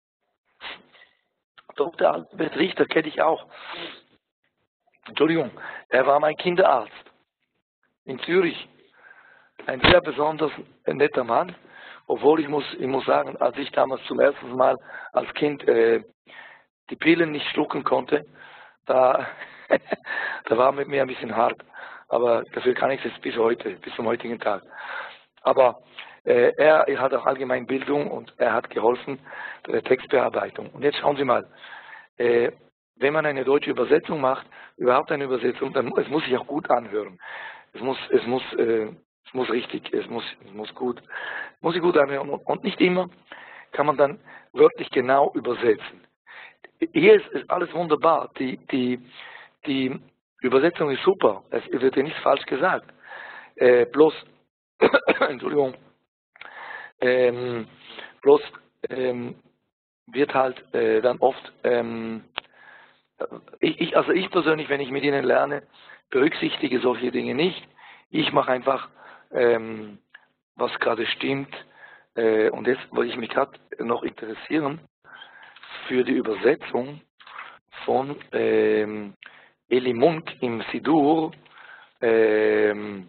Doktor Albert Richter kenne ich auch. Entschuldigung, er war mein Kinderarzt in Zürich. Ein sehr besonders netter Mann, obwohl ich muss, ich muss sagen, als ich damals zum ersten Mal als Kind äh, die Pillen nicht schlucken konnte, da, da war mit mir ein bisschen hart. Aber dafür kann ich es jetzt bis heute, bis zum heutigen Tag. Aber äh, er, er hat auch allgemein Bildung und er hat geholfen bei der Textbearbeitung. Und jetzt schauen Sie mal, äh, wenn man eine deutsche Übersetzung macht, überhaupt eine Übersetzung, dann es muss sich auch gut anhören. Es muss, es muss, äh, es muss richtig, es muss, es muss gut, muss sich gut anhören. Und nicht immer kann man dann wörtlich genau übersetzen. Hier ist, ist alles wunderbar. Die, die, die Übersetzung ist super. Es wird ja nichts falsch gesagt. Äh, bloß, Entschuldigung, ähm, bloß ähm, wird halt äh, dann oft, ähm, ich, ich, also ich persönlich, wenn ich mit Ihnen lerne, berücksichtige solche Dinge nicht. Ich mache einfach, ähm, was gerade stimmt. Äh, und jetzt wollte ich mich gerade noch interessieren für die Übersetzung von ähm, Eli Munk im Sidur, ähm,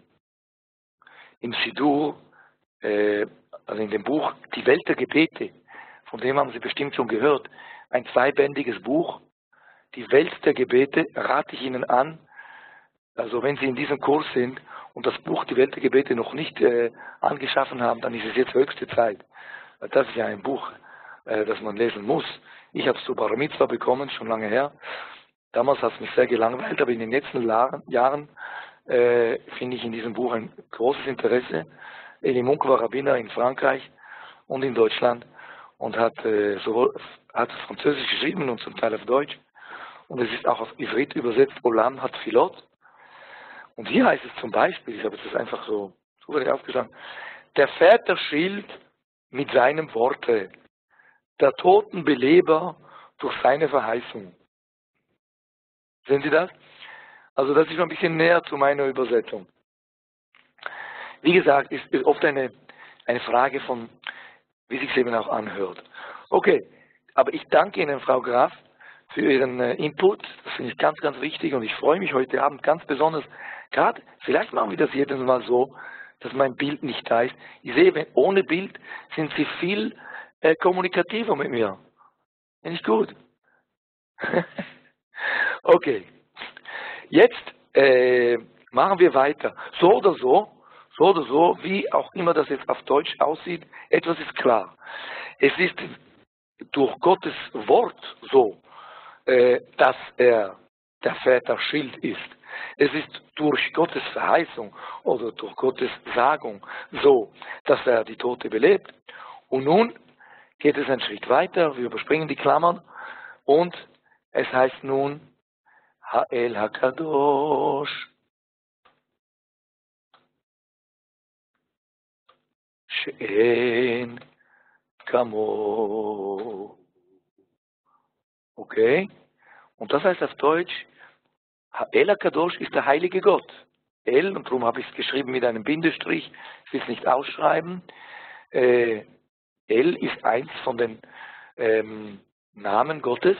im Sidur, äh, also in dem Buch Die Welt der Gebete, von dem haben Sie bestimmt schon gehört, ein zweibändiges Buch, Die Welt der Gebete, rate ich Ihnen an, also wenn Sie in diesem Kurs sind und das Buch Die Welt der Gebete noch nicht äh, angeschaffen haben, dann ist es jetzt höchste Zeit. Das ist ja ein Buch, äh, das man lesen muss. Ich habe es zu Bar Mitzvah bekommen, schon lange her. Damals hat es mich sehr gelangweilt, aber in den letzten Jahren äh, finde ich in diesem Buch ein großes Interesse. Eli Munk war Rabbiner in Frankreich und in Deutschland und hat äh, sowohl hat Französisch geschrieben und zum Teil auf Deutsch. Und es ist auch auf Ivrit übersetzt, Olam hat Philot. Und hier heißt es zum Beispiel, ich habe es einfach so zufällig aufgeschrieben, der Vater schilt mit seinem Worte. der Totenbeleber durch seine Verheißung. Sehen Sie das? Also das ist noch ein bisschen näher zu meiner Übersetzung. Wie gesagt, ist, ist oft eine, eine Frage von, wie sich es eben auch anhört. Okay, aber ich danke Ihnen, Frau Graf, für Ihren äh, Input. Das finde ich ganz, ganz wichtig und ich freue mich heute Abend ganz besonders. Gerade, vielleicht machen wir das jedes Mal so, dass mein Bild nicht da ist. Ich sehe, wenn, ohne Bild sind Sie viel äh, kommunikativer mit mir. Finde ich gut. Okay, jetzt äh, machen wir weiter. So oder so, so oder so, wie auch immer das jetzt auf Deutsch aussieht, etwas ist klar. Es ist durch Gottes Wort so, äh, dass er der Väter Schild ist. Es ist durch Gottes Verheißung oder durch Gottes Sagung so, dass er die Tote belebt. Und nun geht es einen Schritt weiter, wir überspringen die Klammern und es heißt nun Ha'el HaKadosh She'en Kamo. Okay? Und das heißt auf Deutsch, El HaKadosh ist der heilige Gott. El, und darum habe ich es geschrieben mit einem Bindestrich, ich will es nicht ausschreiben. Äh, El ist eins von den ähm, Namen Gottes.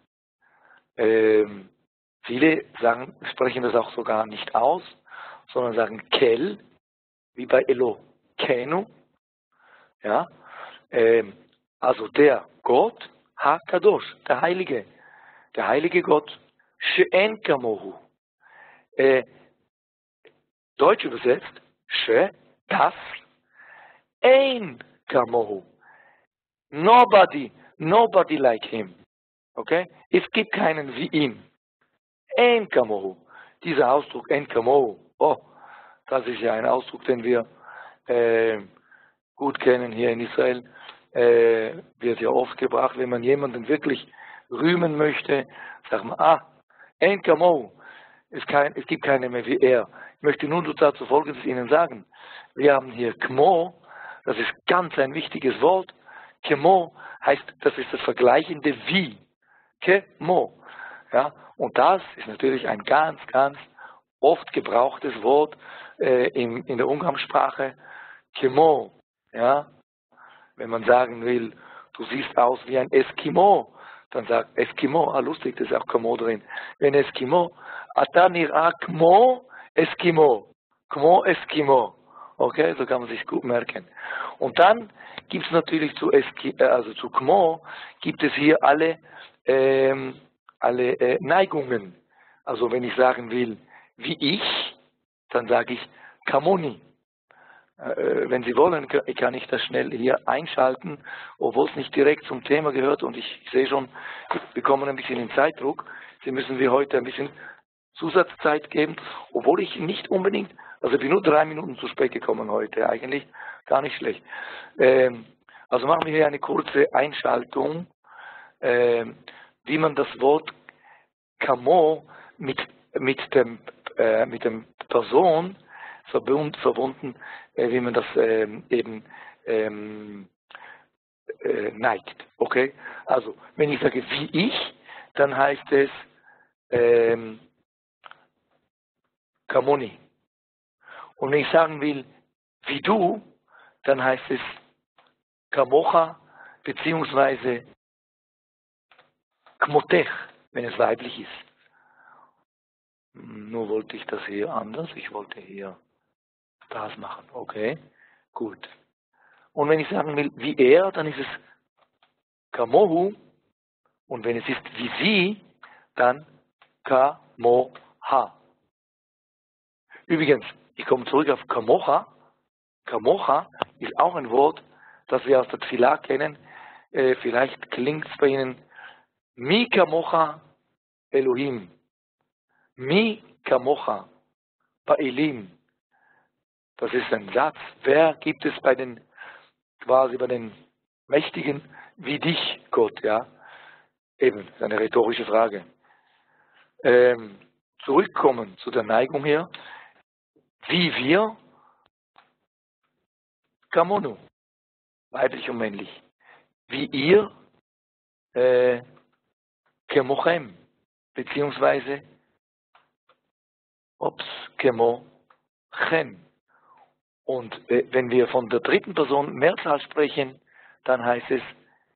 Ähm, viele sagen, sprechen das auch sogar nicht aus, sondern sagen Kel, wie bei Elo, Kenu. Ja? Ähm, also der Gott, HaKadosh, der Heilige. Der heilige Gott, She'en Kamohu. Äh, Deutsch übersetzt, She, das, Ein Kamohu. Nobody, nobody like him. Okay? Es gibt keinen wie ihn. Ein Kamohu. Dieser Ausdruck, Ein Kamohu. Oh, das ist ja ein Ausdruck, den wir äh, gut kennen hier in Israel. Äh, wird ja oft gebracht, wenn man jemanden wirklich rühmen möchte, sagt man, ah, Ein Kamohu. Es, kein, es gibt keinen mehr wie er. Ich möchte nun dazu Folgendes Ihnen sagen. Wir haben hier Kmo, das ist ganz ein wichtiges Wort. Kemo heißt, das ist das vergleichende Wie. Kemo. Ja, und das ist natürlich ein ganz, ganz oft gebrauchtes Wort äh, in, in der Umgangssprache. Kemo. Ja, wenn man sagen will, du siehst aus wie ein Eskimo, dann sagt Eskimo, ah lustig, das ist auch Kemo drin. Wenn Eskimo, Ata nir'a kmo Eskimo. Kmo Eskimo. Okay, so kann man sich gut merken. Und dann gibt es natürlich zu Eski, also zu Kmo, gibt es hier alle, ähm, alle äh, Neigungen. Also wenn ich sagen will, wie ich, dann sage ich Kamoni. Äh, wenn Sie wollen, kann ich das schnell hier einschalten, obwohl es nicht direkt zum Thema gehört und ich, ich sehe schon, wir kommen ein bisschen in Zeitdruck. Sie müssen mir heute ein bisschen Zusatzzeit geben, obwohl ich nicht unbedingt, also ich bin nur drei Minuten zu spät gekommen heute, eigentlich gar nicht schlecht. Ähm, also machen wir hier eine kurze Einschaltung, ähm, wie man das Wort Kamo mit, mit dem, äh, mit dem Person verbund, verbunden, äh, wie man das ähm, eben ähm, äh, neigt. Okay? Also, wenn ich sage wie ich, dann heißt es ähm, Kamoni. Und wenn ich sagen will, wie du, dann heißt es Kamocha, beziehungsweise Kmotech, wenn es weiblich ist. Nur wollte ich das hier anders, ich wollte hier das machen. Okay, gut. Und wenn ich sagen will, wie er, dann ist es Kamohu. Und wenn es ist wie sie, dann Kamoha. Übrigens, ich komme zurück auf Kamocha. Kamocha ist auch ein Wort, das wir aus der Tfilah kennen. Äh, vielleicht klingt es bei Ihnen Mi Kamocha Elohim. Mi Kamocha Ba'ilim. Das ist ein Satz. Wer gibt es bei den, quasi bei den Mächtigen wie dich, Gott, ja? Eben, das ist eine rhetorische Frage. Ähm, zurückkommen zu der Neigung hier. Wie wir, Kamonu, weiblich und männlich. Wie ihr, äh, kemochem, beziehungsweise ups, kemochem. Und äh, wenn wir von der dritten Person Mehrzahl sprechen, dann heißt es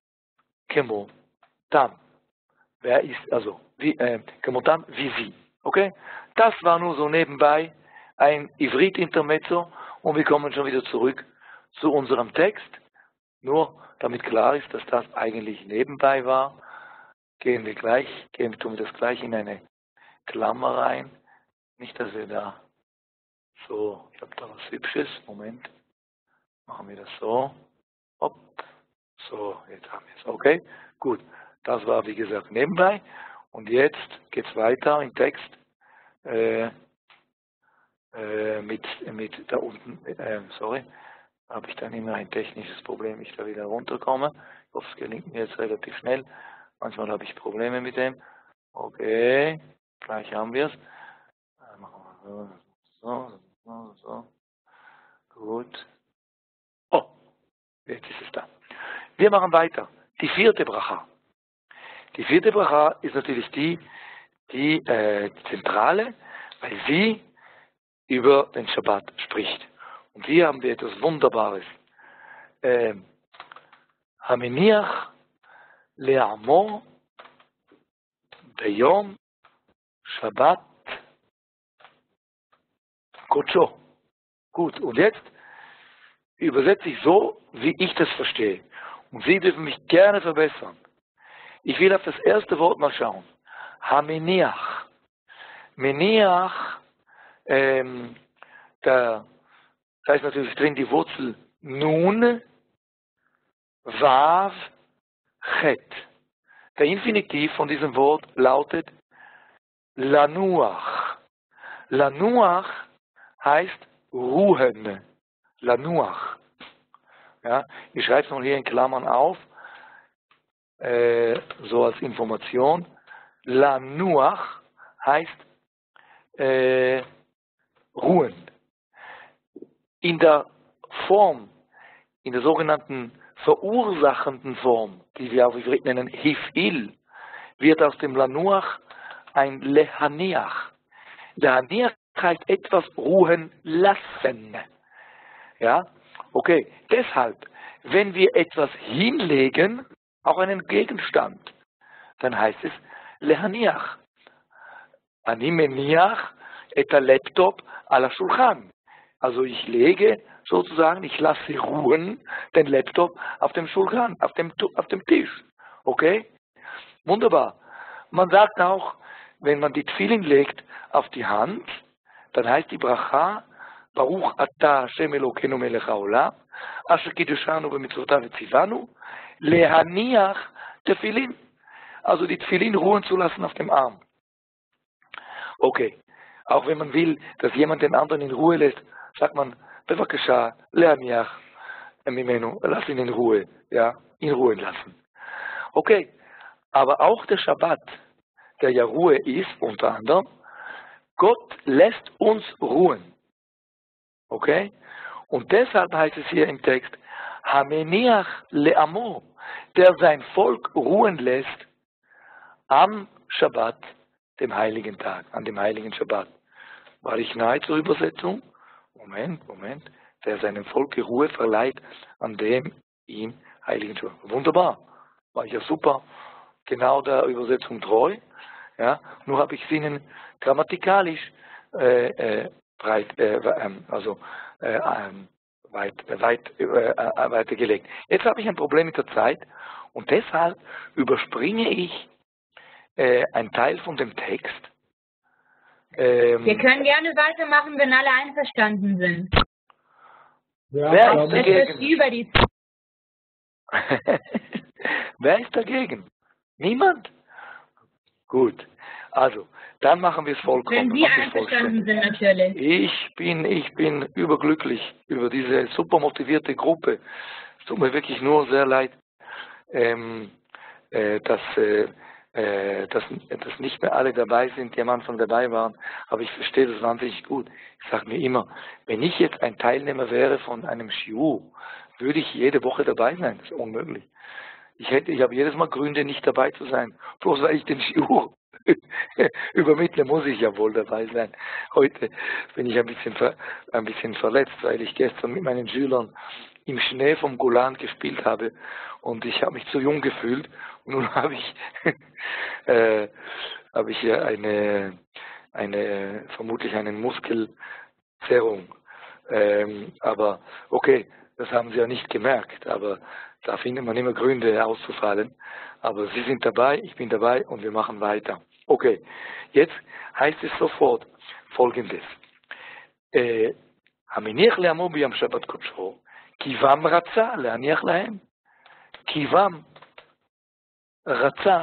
kemotam. Wer ist, also, wie, äh, kemotam, wie sie. Okay? Das war nur so nebenbei ein Ivrit-Intermezzo und wir kommen schon wieder zurück zu unserem Text. Nur damit klar ist, dass das eigentlich nebenbei war, gehen wir gleich, gehen wir, tun wir das gleich in eine Klammer rein. Nicht, dass wir da so, ich habe da was Hübsches, Moment, machen wir das so, hopp, so, jetzt haben wir es, okay, gut, das war wie gesagt nebenbei und jetzt geht es weiter im Text äh, äh, mit, mit da unten, äh, sorry, habe ich dann immer ein technisches Problem, ich da wieder runterkomme, ich hoffe es gelingt mir jetzt relativ schnell, manchmal habe ich Probleme mit dem, okay, gleich haben wir es, äh, machen wir so, so. So, so. Gut. Oh, jetzt ist es da. Wir machen weiter. Die vierte Bracha. Die vierte Bracha ist natürlich die, die äh, zentrale, weil sie über den Schabbat spricht. Und hier haben wir etwas Wunderbares. Ähm, Hameniach le'amo beyom Shabbat Kotscho. Gut, und jetzt übersetze ich so, wie ich das verstehe. Und Sie dürfen mich gerne verbessern. Ich will auf das erste Wort mal schauen. Hameniach. Meniach, ähm, da, da ist natürlich drin die Wurzel Nun, Vav, Chet. Der Infinitiv von diesem Wort lautet Lanuach. Lanuach heißt ruhen. Lanuach. Ja, ich schreibe es noch hier in Klammern auf, äh, so als Information. Lanuach heißt äh, ruhen. In der Form, in der sogenannten verursachenden Form, die wir auf Ivrit nennen Hif'il, wird aus dem Lanuach ein Lehaniach. Lehaniach heißt etwas ruhen lassen. Ja, okay. Deshalb, wenn wir etwas hinlegen, auch einen Gegenstand, dann heißt es Lehaniach. Ani meniach et laptop ala shulchan. Also ich lege sozusagen, ich lasse ruhen den Laptop auf dem Shulchan, auf dem, auf dem Tisch. Okay? Wunderbar. Man sagt auch, wenn man die Tfilin legt auf die Hand, dann heißt die Bracha, Baruch ata Hashem Elokeinu melech haolam, asher kiddushanu b'mitzvotav v'tzivanu, lehaniach Tefilin. Also die Tfilin ruhen zu lassen auf dem Arm. Okay. Auch wenn man will, dass jemand den anderen in Ruhe lässt, sagt man, bevakasha, lehaniach mimenu, lass ihn in Ruhe, ja, in Ruhe lassen. Okay. Aber auch der Schabbat, der ja Ruhe ist, unter anderem, Gott lässt uns ruhen. Okay? Und deshalb heißt es hier im Text, Hameniach le'amo, der sein Volk ruhen lässt am Schabbat, dem heiligen Tag, an dem heiligen Schabbat. War ich nahe zur Übersetzung? Moment, Moment. Der seinem Volk Ruhe verleiht an dem ihm heiligen Schabbat. Wunderbar. War ich ja super. Genau der Übersetzung treu. Ja, nur habe ich es Ihnen grammatikalisch äh, äh, breit, äh, also äh, weit, weit äh, weitergelegt. Jetzt habe ich ein Problem mit der Zeit und deshalb überspringe ich äh, einen Teil von dem Text. Ähm, Wir können gerne weitermachen, wenn alle einverstanden sind. Ja, wer aber ist Das dagegen? ist über die Wer ist dagegen? Niemand? Gut. Also, dann machen wir es vollkommen. Wenn Sie machen wir es einverstanden vollständig. sind, natürlich. Ich bin, ich bin überglücklich über diese super motivierte Gruppe. Es tut mir wirklich nur sehr leid, ähm, äh, dass, äh, äh, dass, dass nicht mehr alle dabei sind, die am Anfang dabei waren. Aber ich verstehe das wahnsinnig gut. Ich sage mir immer, wenn ich jetzt ein Teilnehmer wäre von einem Shiur, würde ich jede Woche dabei sein. Das ist unmöglich. Ich hätte, ich habe jedes Mal Gründe, nicht dabei zu sein. Bloß weil ich den Shiur übermittle, muss ich ja wohl dabei sein. Heute bin ich ein bisschen, ver, ein bisschen verletzt, weil ich gestern mit meinen Schülern im Schnee vom Golan gespielt habe und ich habe mich zu jung gefühlt und nun habe ich, äh, habe ich hier eine, eine, vermutlich eine Muskelzerrung. Ähm, aber okay, das haben sie ja nicht gemerkt, aber da findet man immer Gründe auszufallen. Aber sie sind dabei, ich bin dabei und wir machen weiter. Okay, jetzt heißt es sofort Folgendes. המניח לעמו ביום שבת קודשו, קיבם רצה להניח להם. קיבם רצה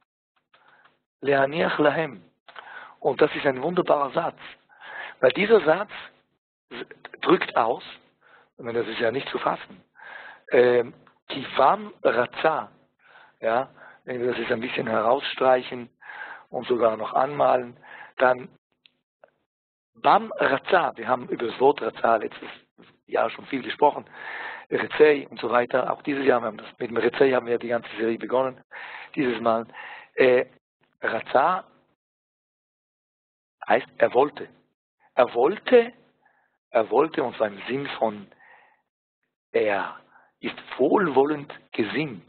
להניח להם. Und das ist ein wunderbarer Satz, weil dieser Satz drückt aus, das ist ja nicht zu fassen, Kivam Raza, ja, wenn wir das jetzt ein bisschen herausstreichen und sogar noch anmalen, dann Bam Raza, wir haben über das Wort Raza letztes Jahr schon viel gesprochen, Rezei und so weiter, auch dieses Jahr, wir haben das, mit dem Rezei haben wir die ganze Serie begonnen, dieses Mal. Äh, Raza heißt, er wollte. Er wollte, er wollte, und zwar im Sinn von, er ist wohlwollend gesinnt.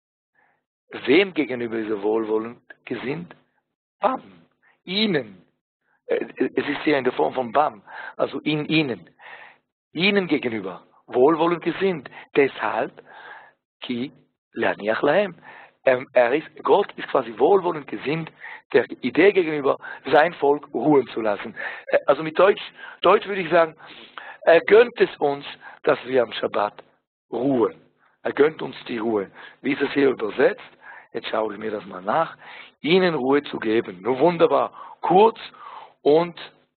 Wem gegenüber ist er wohlwollend gesinnt? Bam. Ihnen. Es ist hier in der Form von Bam, also in ihnen. Ihnen gegenüber. Wohlwollend gesinnt. Deshalb, ki laniach lahem. Er ist, Gott ist quasi wohlwollend gesinnt, der Idee gegenüber, sein Volk ruhen zu lassen. Also mit Deutsch, Deutsch würde ich sagen, er gönnt es uns, dass wir am Schabbat ruhen. Er gönnt uns die Ruhe. Wie ist es hier übersetzt? Jetzt schaue ich mir das mal nach. Ihnen Ruhe zu geben. Nur wunderbar. Kurz und,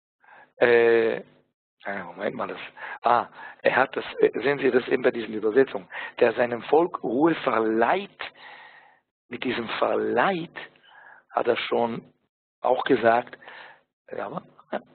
äh, Moment mal, das, ah, er hat das, sehen Sie das eben bei diesen Übersetzungen, der seinem Volk Ruhe verleiht. Mit diesem Verleiht hat er schon auch gesagt, ja, aber,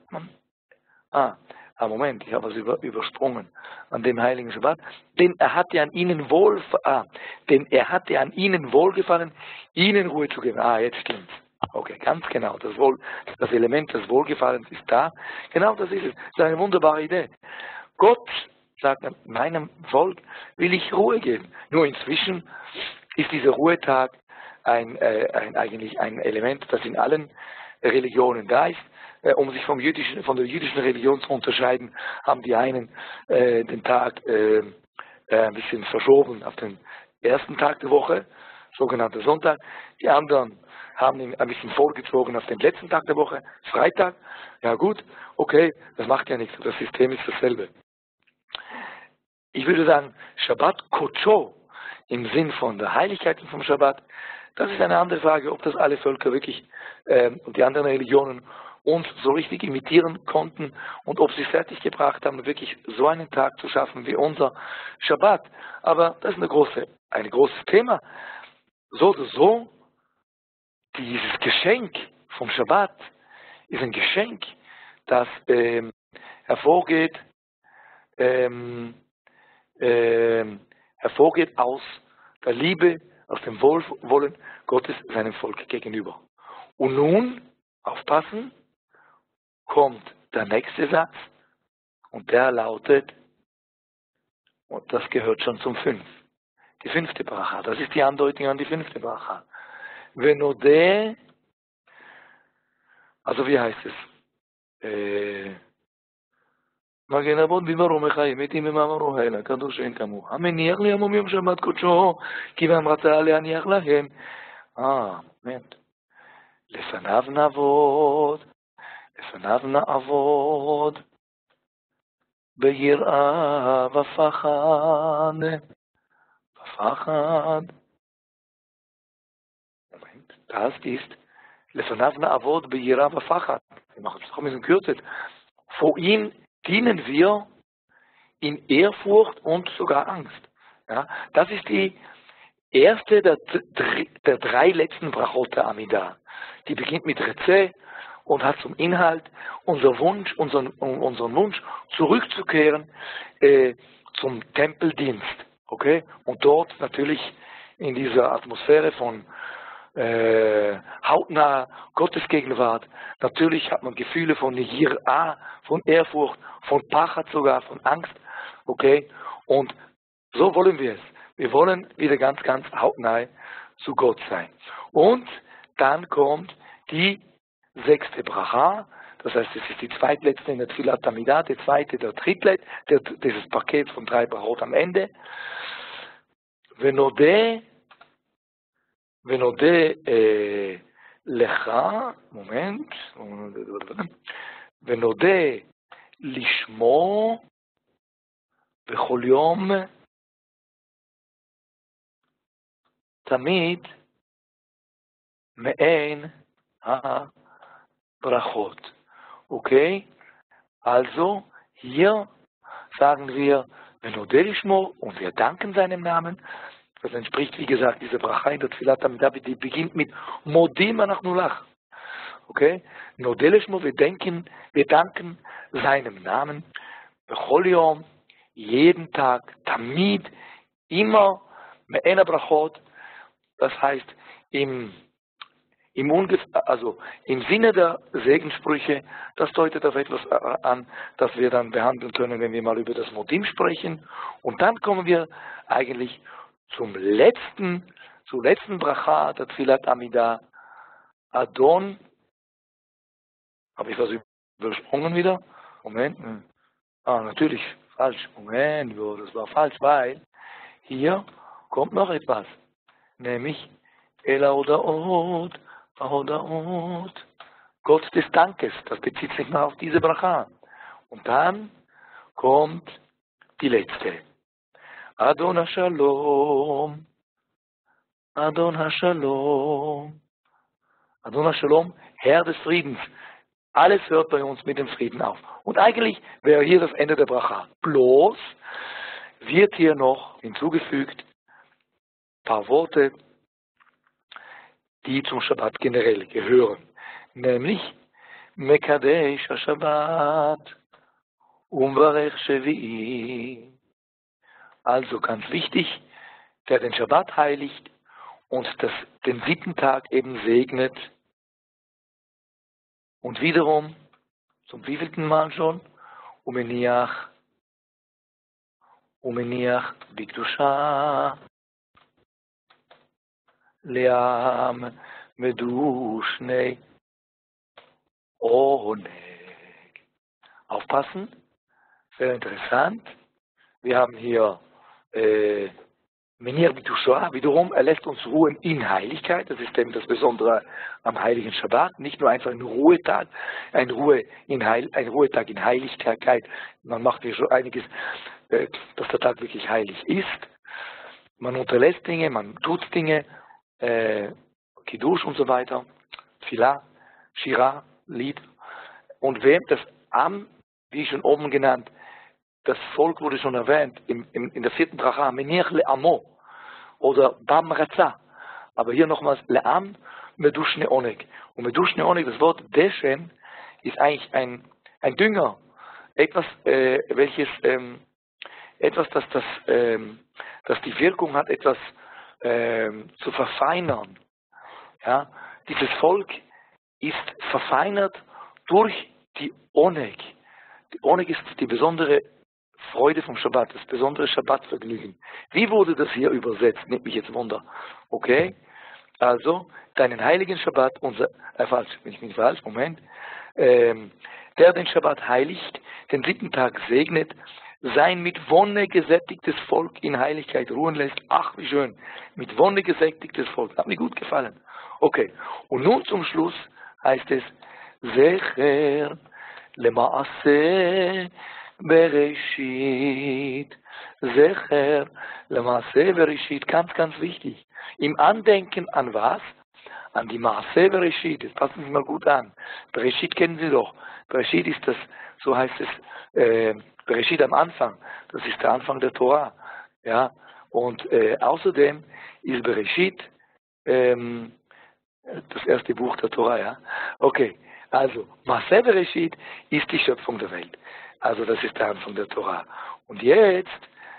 ah, ah, Moment, ich habe es über, übersprungen, an dem heiligen Schabbat, denn er hatte an ihnen wohl, ah, denn er hatte an ihnen wohlgefallen, ihnen Ruhe zu geben. Ah, jetzt stimmt's. Okay, ganz genau, das, Wohl, das Element des Wohlgefallens ist da. Genau das ist es. Das ist eine wunderbare Idee. Gott sagt, meinem Volk will ich Ruhe geben. Nur inzwischen ist dieser Ruhetag ein, äh, ein, eigentlich ein Element, das in allen Religionen da ist. Äh, um sich vom jüdischen, von der jüdischen Religion zu unterscheiden, haben die einen äh, den Tag äh, äh, ein bisschen verschoben auf den ersten Tag der Woche, sogenannter Sonntag. Die anderen haben ihn ein bisschen vorgezogen auf den letzten Tag der Woche, Freitag. Ja gut, okay, das macht ja nichts, das System ist dasselbe. Ich würde sagen, Shabbat Kodsho, im Sinn von der Heiligkeit vom Shabbat, das ist eine andere Frage, ob das alle Völker wirklich äh, und die anderen Religionen uns so richtig imitieren konnten und ob sie es fertiggebracht haben, wirklich so einen Tag zu schaffen wie unser Shabbat. Aber das ist eine große, ein großes Thema. So oder so, dieses Geschenk vom Shabbat ist ein Geschenk, das ähm, hervorgeht, ähm, ähm, hervorgeht aus der Liebe, aus dem Wohlwollen Gottes seinem Volk gegenüber. Und nun, aufpassen, kommt der nächste Satz und der lautet, und das gehört schon zum fünf, die fünfte Bracha, das ist die Andeutung an die fünfte Bracha. Venode, also wie heißt es? Äh, מגן אבות בדברו מחיים, מתים במאמרו האלה, קדוש אין כמוהו. המניח לימום יום שבת קודשו, כי בם רצה להניח להם. אה, באמת. לפניו נעבוד, לפניו נעבוד, ביראה ופחד, ופחד. Moment, das ist, לפניו נעבוד ביראה ופחד. Wir machen es noch ein bisschen kürzer. Vor ihm dienen wir in Ehrfurcht und sogar Angst. Ja, das ist die erste der, der drei letzten Brachot der Amidah. Die beginnt mit Rezeh und hat zum Inhalt unser Wunsch, unseren, unseren Wunsch zurückzukehren äh, zum Tempeldienst. Okay? Und dort natürlich in dieser Atmosphäre von äh, hautnah Gottesgegenwart. Natürlich hat man Gefühle von Hira, von Ehrfurcht, von Pachat sogar, von Angst. Okay? Und so wollen wir es. Wir wollen wieder ganz, ganz hautnah zu Gott sein. Und dann kommt die sechste Bracha. Das heißt, es ist die zweitletzte in der Tfilat Amidah, der zweite, der drittletzte, der, dieses Paket von drei Brachot am Ende. Venode, venode äh, lecha, Moment, venode lishmo bechol yom tamid me'en ha-brachot. Okay, also hier sagen wir venode lishmo und wir danken seinem Namen. Das entspricht, wie gesagt, diese Bracha in der Tfilat Amidah, die beginnt mit Modim anachnu lach. Okay? Nodeh lishmo, wir denken, wir danken seinem Namen. Bechol yom, jeden Tag, tamid, immer, me'en brachot. Das heißt, im, im, Ungef also im Sinne der Segenssprüche, das deutet auf etwas an, das wir dann behandeln können, wenn wir mal über das Modim sprechen. Und dann kommen wir eigentlich zum letzten, zur letzten Bracha der Tfilat Amidah, Adon, habe ich was übersprungen wieder? Moment, ah, natürlich, falsch, Moment, das war falsch, weil hier kommt noch etwas, nämlich Ela Odaot, Odaot, Gott des Dankes, das bezieht sich noch auf diese Bracha. Und dann kommt die letzte. Adon HaShalom, Adon HaShalom, Adon HaShalom, Herr des Friedens. Alles hört bei uns mit dem Frieden auf. Und eigentlich wäre hier das Ende der Bracha. Bloß wird hier noch hinzugefügt ein paar Worte, die zum Shabbat generell gehören. Nämlich Mekadesh HaShabbat, Umvarech Shevi'i. Also ganz wichtig, der den Schabbat heiligt und das, den siebten Tag eben segnet. Und wiederum, zum wievielten Mal schon, Umeniach, Umeniach Bikdusha, Leam, Medushne, Oneg. Aufpassen, sehr interessant. Wir haben hier Äh, Menir B'Tusha, wiederum, er lässt uns ruhen in Heiligkeit, das ist eben das Besondere am heiligen Schabbat, nicht nur einfach ein Ruhetag, ein, Ruhe in Heil, ein Ruhetag in Heiligkeit, man macht hier schon einiges, äh, dass der Tag wirklich heilig ist, man unterlässt Dinge, man tut Dinge, äh, Kiddush und so weiter, Tfilah, Shira, Lied, und wem das Am, wie schon oben genannt, das Volk wurde schon erwähnt im, im, in der vierten Bracha, Menich Le'amo oder Bam Raza. Aber hier nochmals Le'am, Medushne Oneg. Und Medushne Oneg, das Wort Deshen, ist eigentlich ein, ein Dünger. Etwas, äh, welches, ähm, etwas, das, das, ähm, das die Wirkung hat, etwas ähm, zu verfeinern. Ja? Dieses Volk ist verfeinert durch die Oneg. Die Oneg ist die besondere Freude vom Schabbat, das besondere Schabbatvergnügen. Wie wurde das hier übersetzt? Nimmt mich jetzt Wunder. Okay? Also, deinen heiligen Schabbat, unser, äh, falsch, bin ich nicht falsch, Moment, ähm, der den Schabbat heiligt, den siebten Tag segnet, sein mit Wonne gesättigtes Volk in Heiligkeit ruhen lässt. Ach, wie schön. Mit Wonne gesättigtes Volk. Hat mir gut gefallen. Okay. Und nun zum Schluss heißt es, Zecher Lemaaseh Bereshit. Zecher Lemaaseh Bereshit. Ganz, ganz wichtig. Im Andenken an was? An die Maaseh Bereshit. Jetzt passen Sie mal gut an. Bereshit kennen Sie doch. Bereshit ist das, so heißt es, äh, Bereshit am Anfang. Das ist der Anfang der Torah. Ja. Und äh, außerdem ist Bereshit ähm, das erste Buch der Torah. Ja. Okay. Also, Maaseh Bereshit ist die Schöpfung der Welt. Also das ist der Anfang der Torah. Und jetzt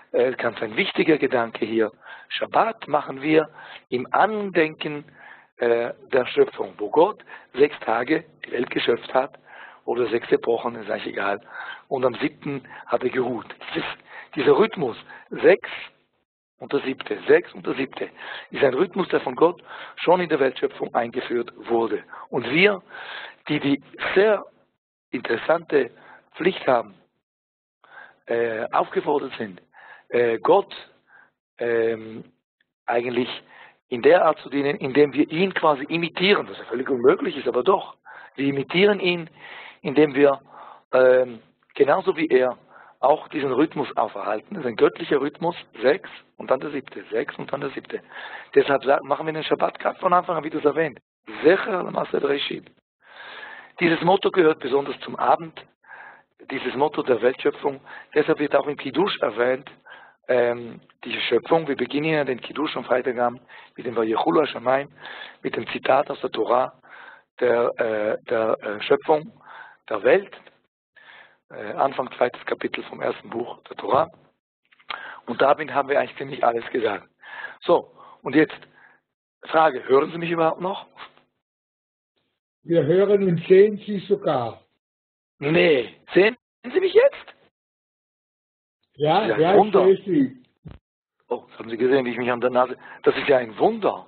äh, ganz ein wichtiger Gedanke hier. Schabbat machen wir im Andenken äh, der Schöpfung, wo Gott sechs Tage die Welt geschöpft hat, oder sechs Epochen, ist eigentlich egal. Und am siebten hat er geruht. Dieses, dieser Rhythmus, sechs und der siebte, sechs und der siebte, ist ein Rhythmus, der von Gott schon in der Weltschöpfung eingeführt wurde. Und wir, die die sehr interessante Pflicht haben, äh, aufgefordert sind, äh, Gott ähm, eigentlich in der Art zu dienen, indem wir ihn quasi imitieren, was ja völlig unmöglich ist, aber doch. Wir imitieren ihn, indem wir ähm, genauso wie er auch diesen Rhythmus auferhalten. Das ist ein göttlicher Rhythmus, sechs und dann der siebte, sechs und dann der siebte. Deshalb sagen, machen wir den Schabbat gerade von Anfang an, wie du es erwähnt. Secher al-Maseh Bereshit. Dieses Motto gehört besonders zum Abend, dieses Motto der Weltschöpfung. Deshalb wird auch im Kiddush erwähnt, ähm, diese Schöpfung. Wir beginnen ja den Kiddush am Freitagabend mit dem Vayechulu Hashamayim, mit dem Zitat aus der Torah der, äh, der äh, Schöpfung der Welt. Äh, Anfang zweites Kapitel vom ersten Buch der Torah. Und damit haben wir eigentlich ziemlich alles gesagt. So, und jetzt Frage, hören Sie mich überhaupt noch? Wir hören und sehen Sie sogar. Nee, sehen Sie mich jetzt? Ja, Ja, ja, ich Wunder. sehe Sie. Oh, das haben Sie gesehen, wie ich mich an der Nase... Das ist ja ein Wunder.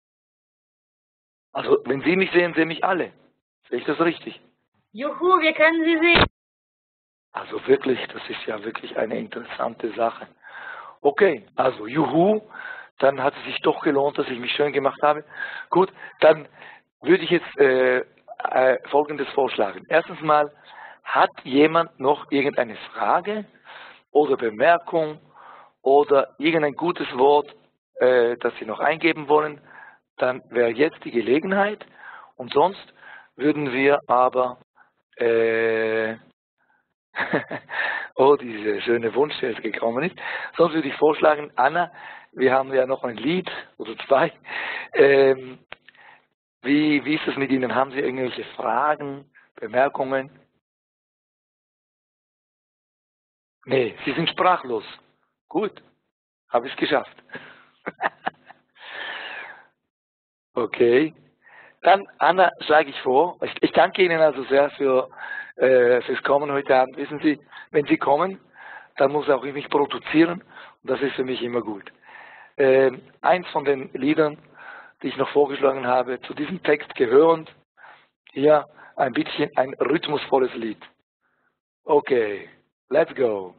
Also, wenn Sie mich sehen, sehen mich alle. Sehe ich das richtig? Juhu, wir können Sie sehen. Also wirklich, das ist ja wirklich eine interessante Sache. Okay, also Juhu, dann hat es sich doch gelohnt, dass ich mich schön gemacht habe. Gut, dann würde ich jetzt äh, äh, Folgendes vorschlagen. Erstens mal, hat jemand noch irgendeine Frage oder Bemerkung oder irgendein gutes Wort, äh, das Sie noch eingeben wollen? Dann wäre jetzt die Gelegenheit. Und sonst würden wir aber... Äh, oh, diese schöne Wunsch, der jetzt gekommen ist. Sonst würde ich vorschlagen, Anna, wir haben ja noch ein Lied oder zwei. Ähm, wie, wie ist es mit Ihnen? Haben Sie irgendwelche Fragen, Bemerkungen? Nee, Sie sind sprachlos. Gut, habe ich es geschafft. Okay. Dann, Anna, schlage ich vor, ich, ich danke Ihnen also sehr für, äh, fürs Kommen heute Abend. Wissen Sie, wenn Sie kommen, dann muss auch ich mich produzieren und das ist für mich immer gut. Äh, eins von den Liedern, die ich noch vorgeschlagen habe, zu diesem Text gehörend, hier ein bisschen ein rhythmusvolles Lied. Okay, let's go.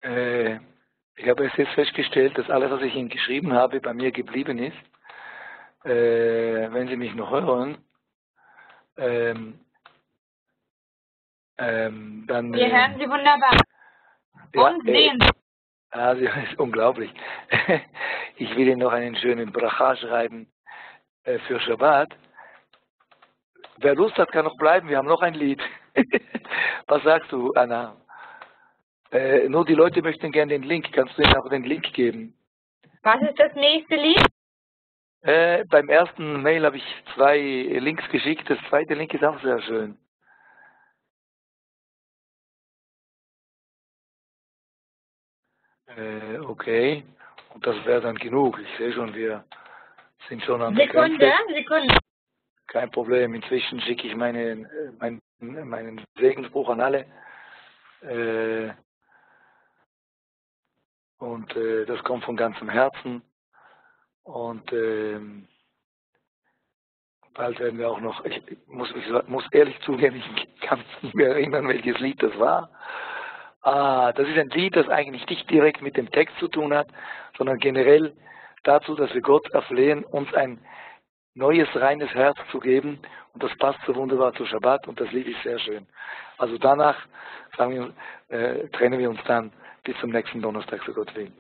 Äh, ich habe es jetzt festgestellt, dass alles, was ich Ihnen geschrieben habe, bei mir geblieben ist. Äh, wenn Sie mich noch hören, ähm, ähm, dann... Wir Äh, hören Sie wunderbar. ja, Und äh, sehen Sie. also, das ist unglaublich. Ich will Ihnen noch einen schönen Bracha schreiben äh, für Shabbat. Wer Lust hat, kann noch bleiben. Wir haben noch ein Lied. Was sagst du, Anna? Äh, nur die Leute möchten gerne den Link. Kannst du ihnen auch den Link geben? Was ist das nächste Lied? Äh, beim ersten Mail habe ich zwei Links geschickt. Das zweite Link ist auch sehr schön. Äh, okay. Und das wäre dann genug. Ich sehe schon, wir sind schon an der Sekunde, Grenze. Sekunde. Kein Problem. Inzwischen schicke ich meine, mein, meinen Segensspruch an alle. Äh, und äh, das kommt von ganzem Herzen. Und ähm, bald werden wir auch noch, ich muss, ich muss ehrlich zugeben, ich kann mich nicht mehr erinnern, welches Lied das war. Ah, das ist ein Lied, das eigentlich nicht direkt mit dem Text zu tun hat, sondern generell dazu, dass wir Gott erflehen, uns ein neues, reines Herz zu geben. Und das passt so wunderbar zu Schabbat und das Lied ist sehr schön. Also danach sagen wir, äh, trennen wir uns dann bis zum nächsten Donnerstag, so Gott will.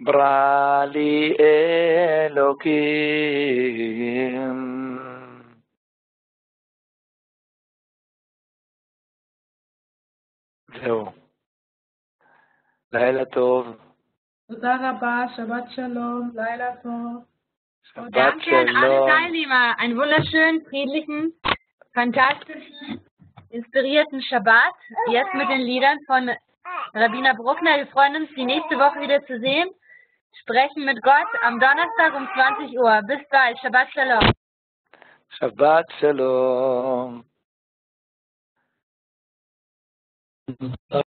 ברא לי אלוקים. זהו. לילה טוב. תודה רבה, שבת שלום, לילה טוב. שבת Danke an alle שלום. Teilnehmer. Einen wunderschönen, friedlichen, fantastischen, inspirierten Shabbat. Jetzt mit den Liedern von Rabbiner Bruckner. Wir freuen uns, die nächste Woche wieder zu sehen. Sprechen mit Gott am Donnerstag um zwanzig Uhr. Bis bald. Shabbat Shalom. שבת שלום.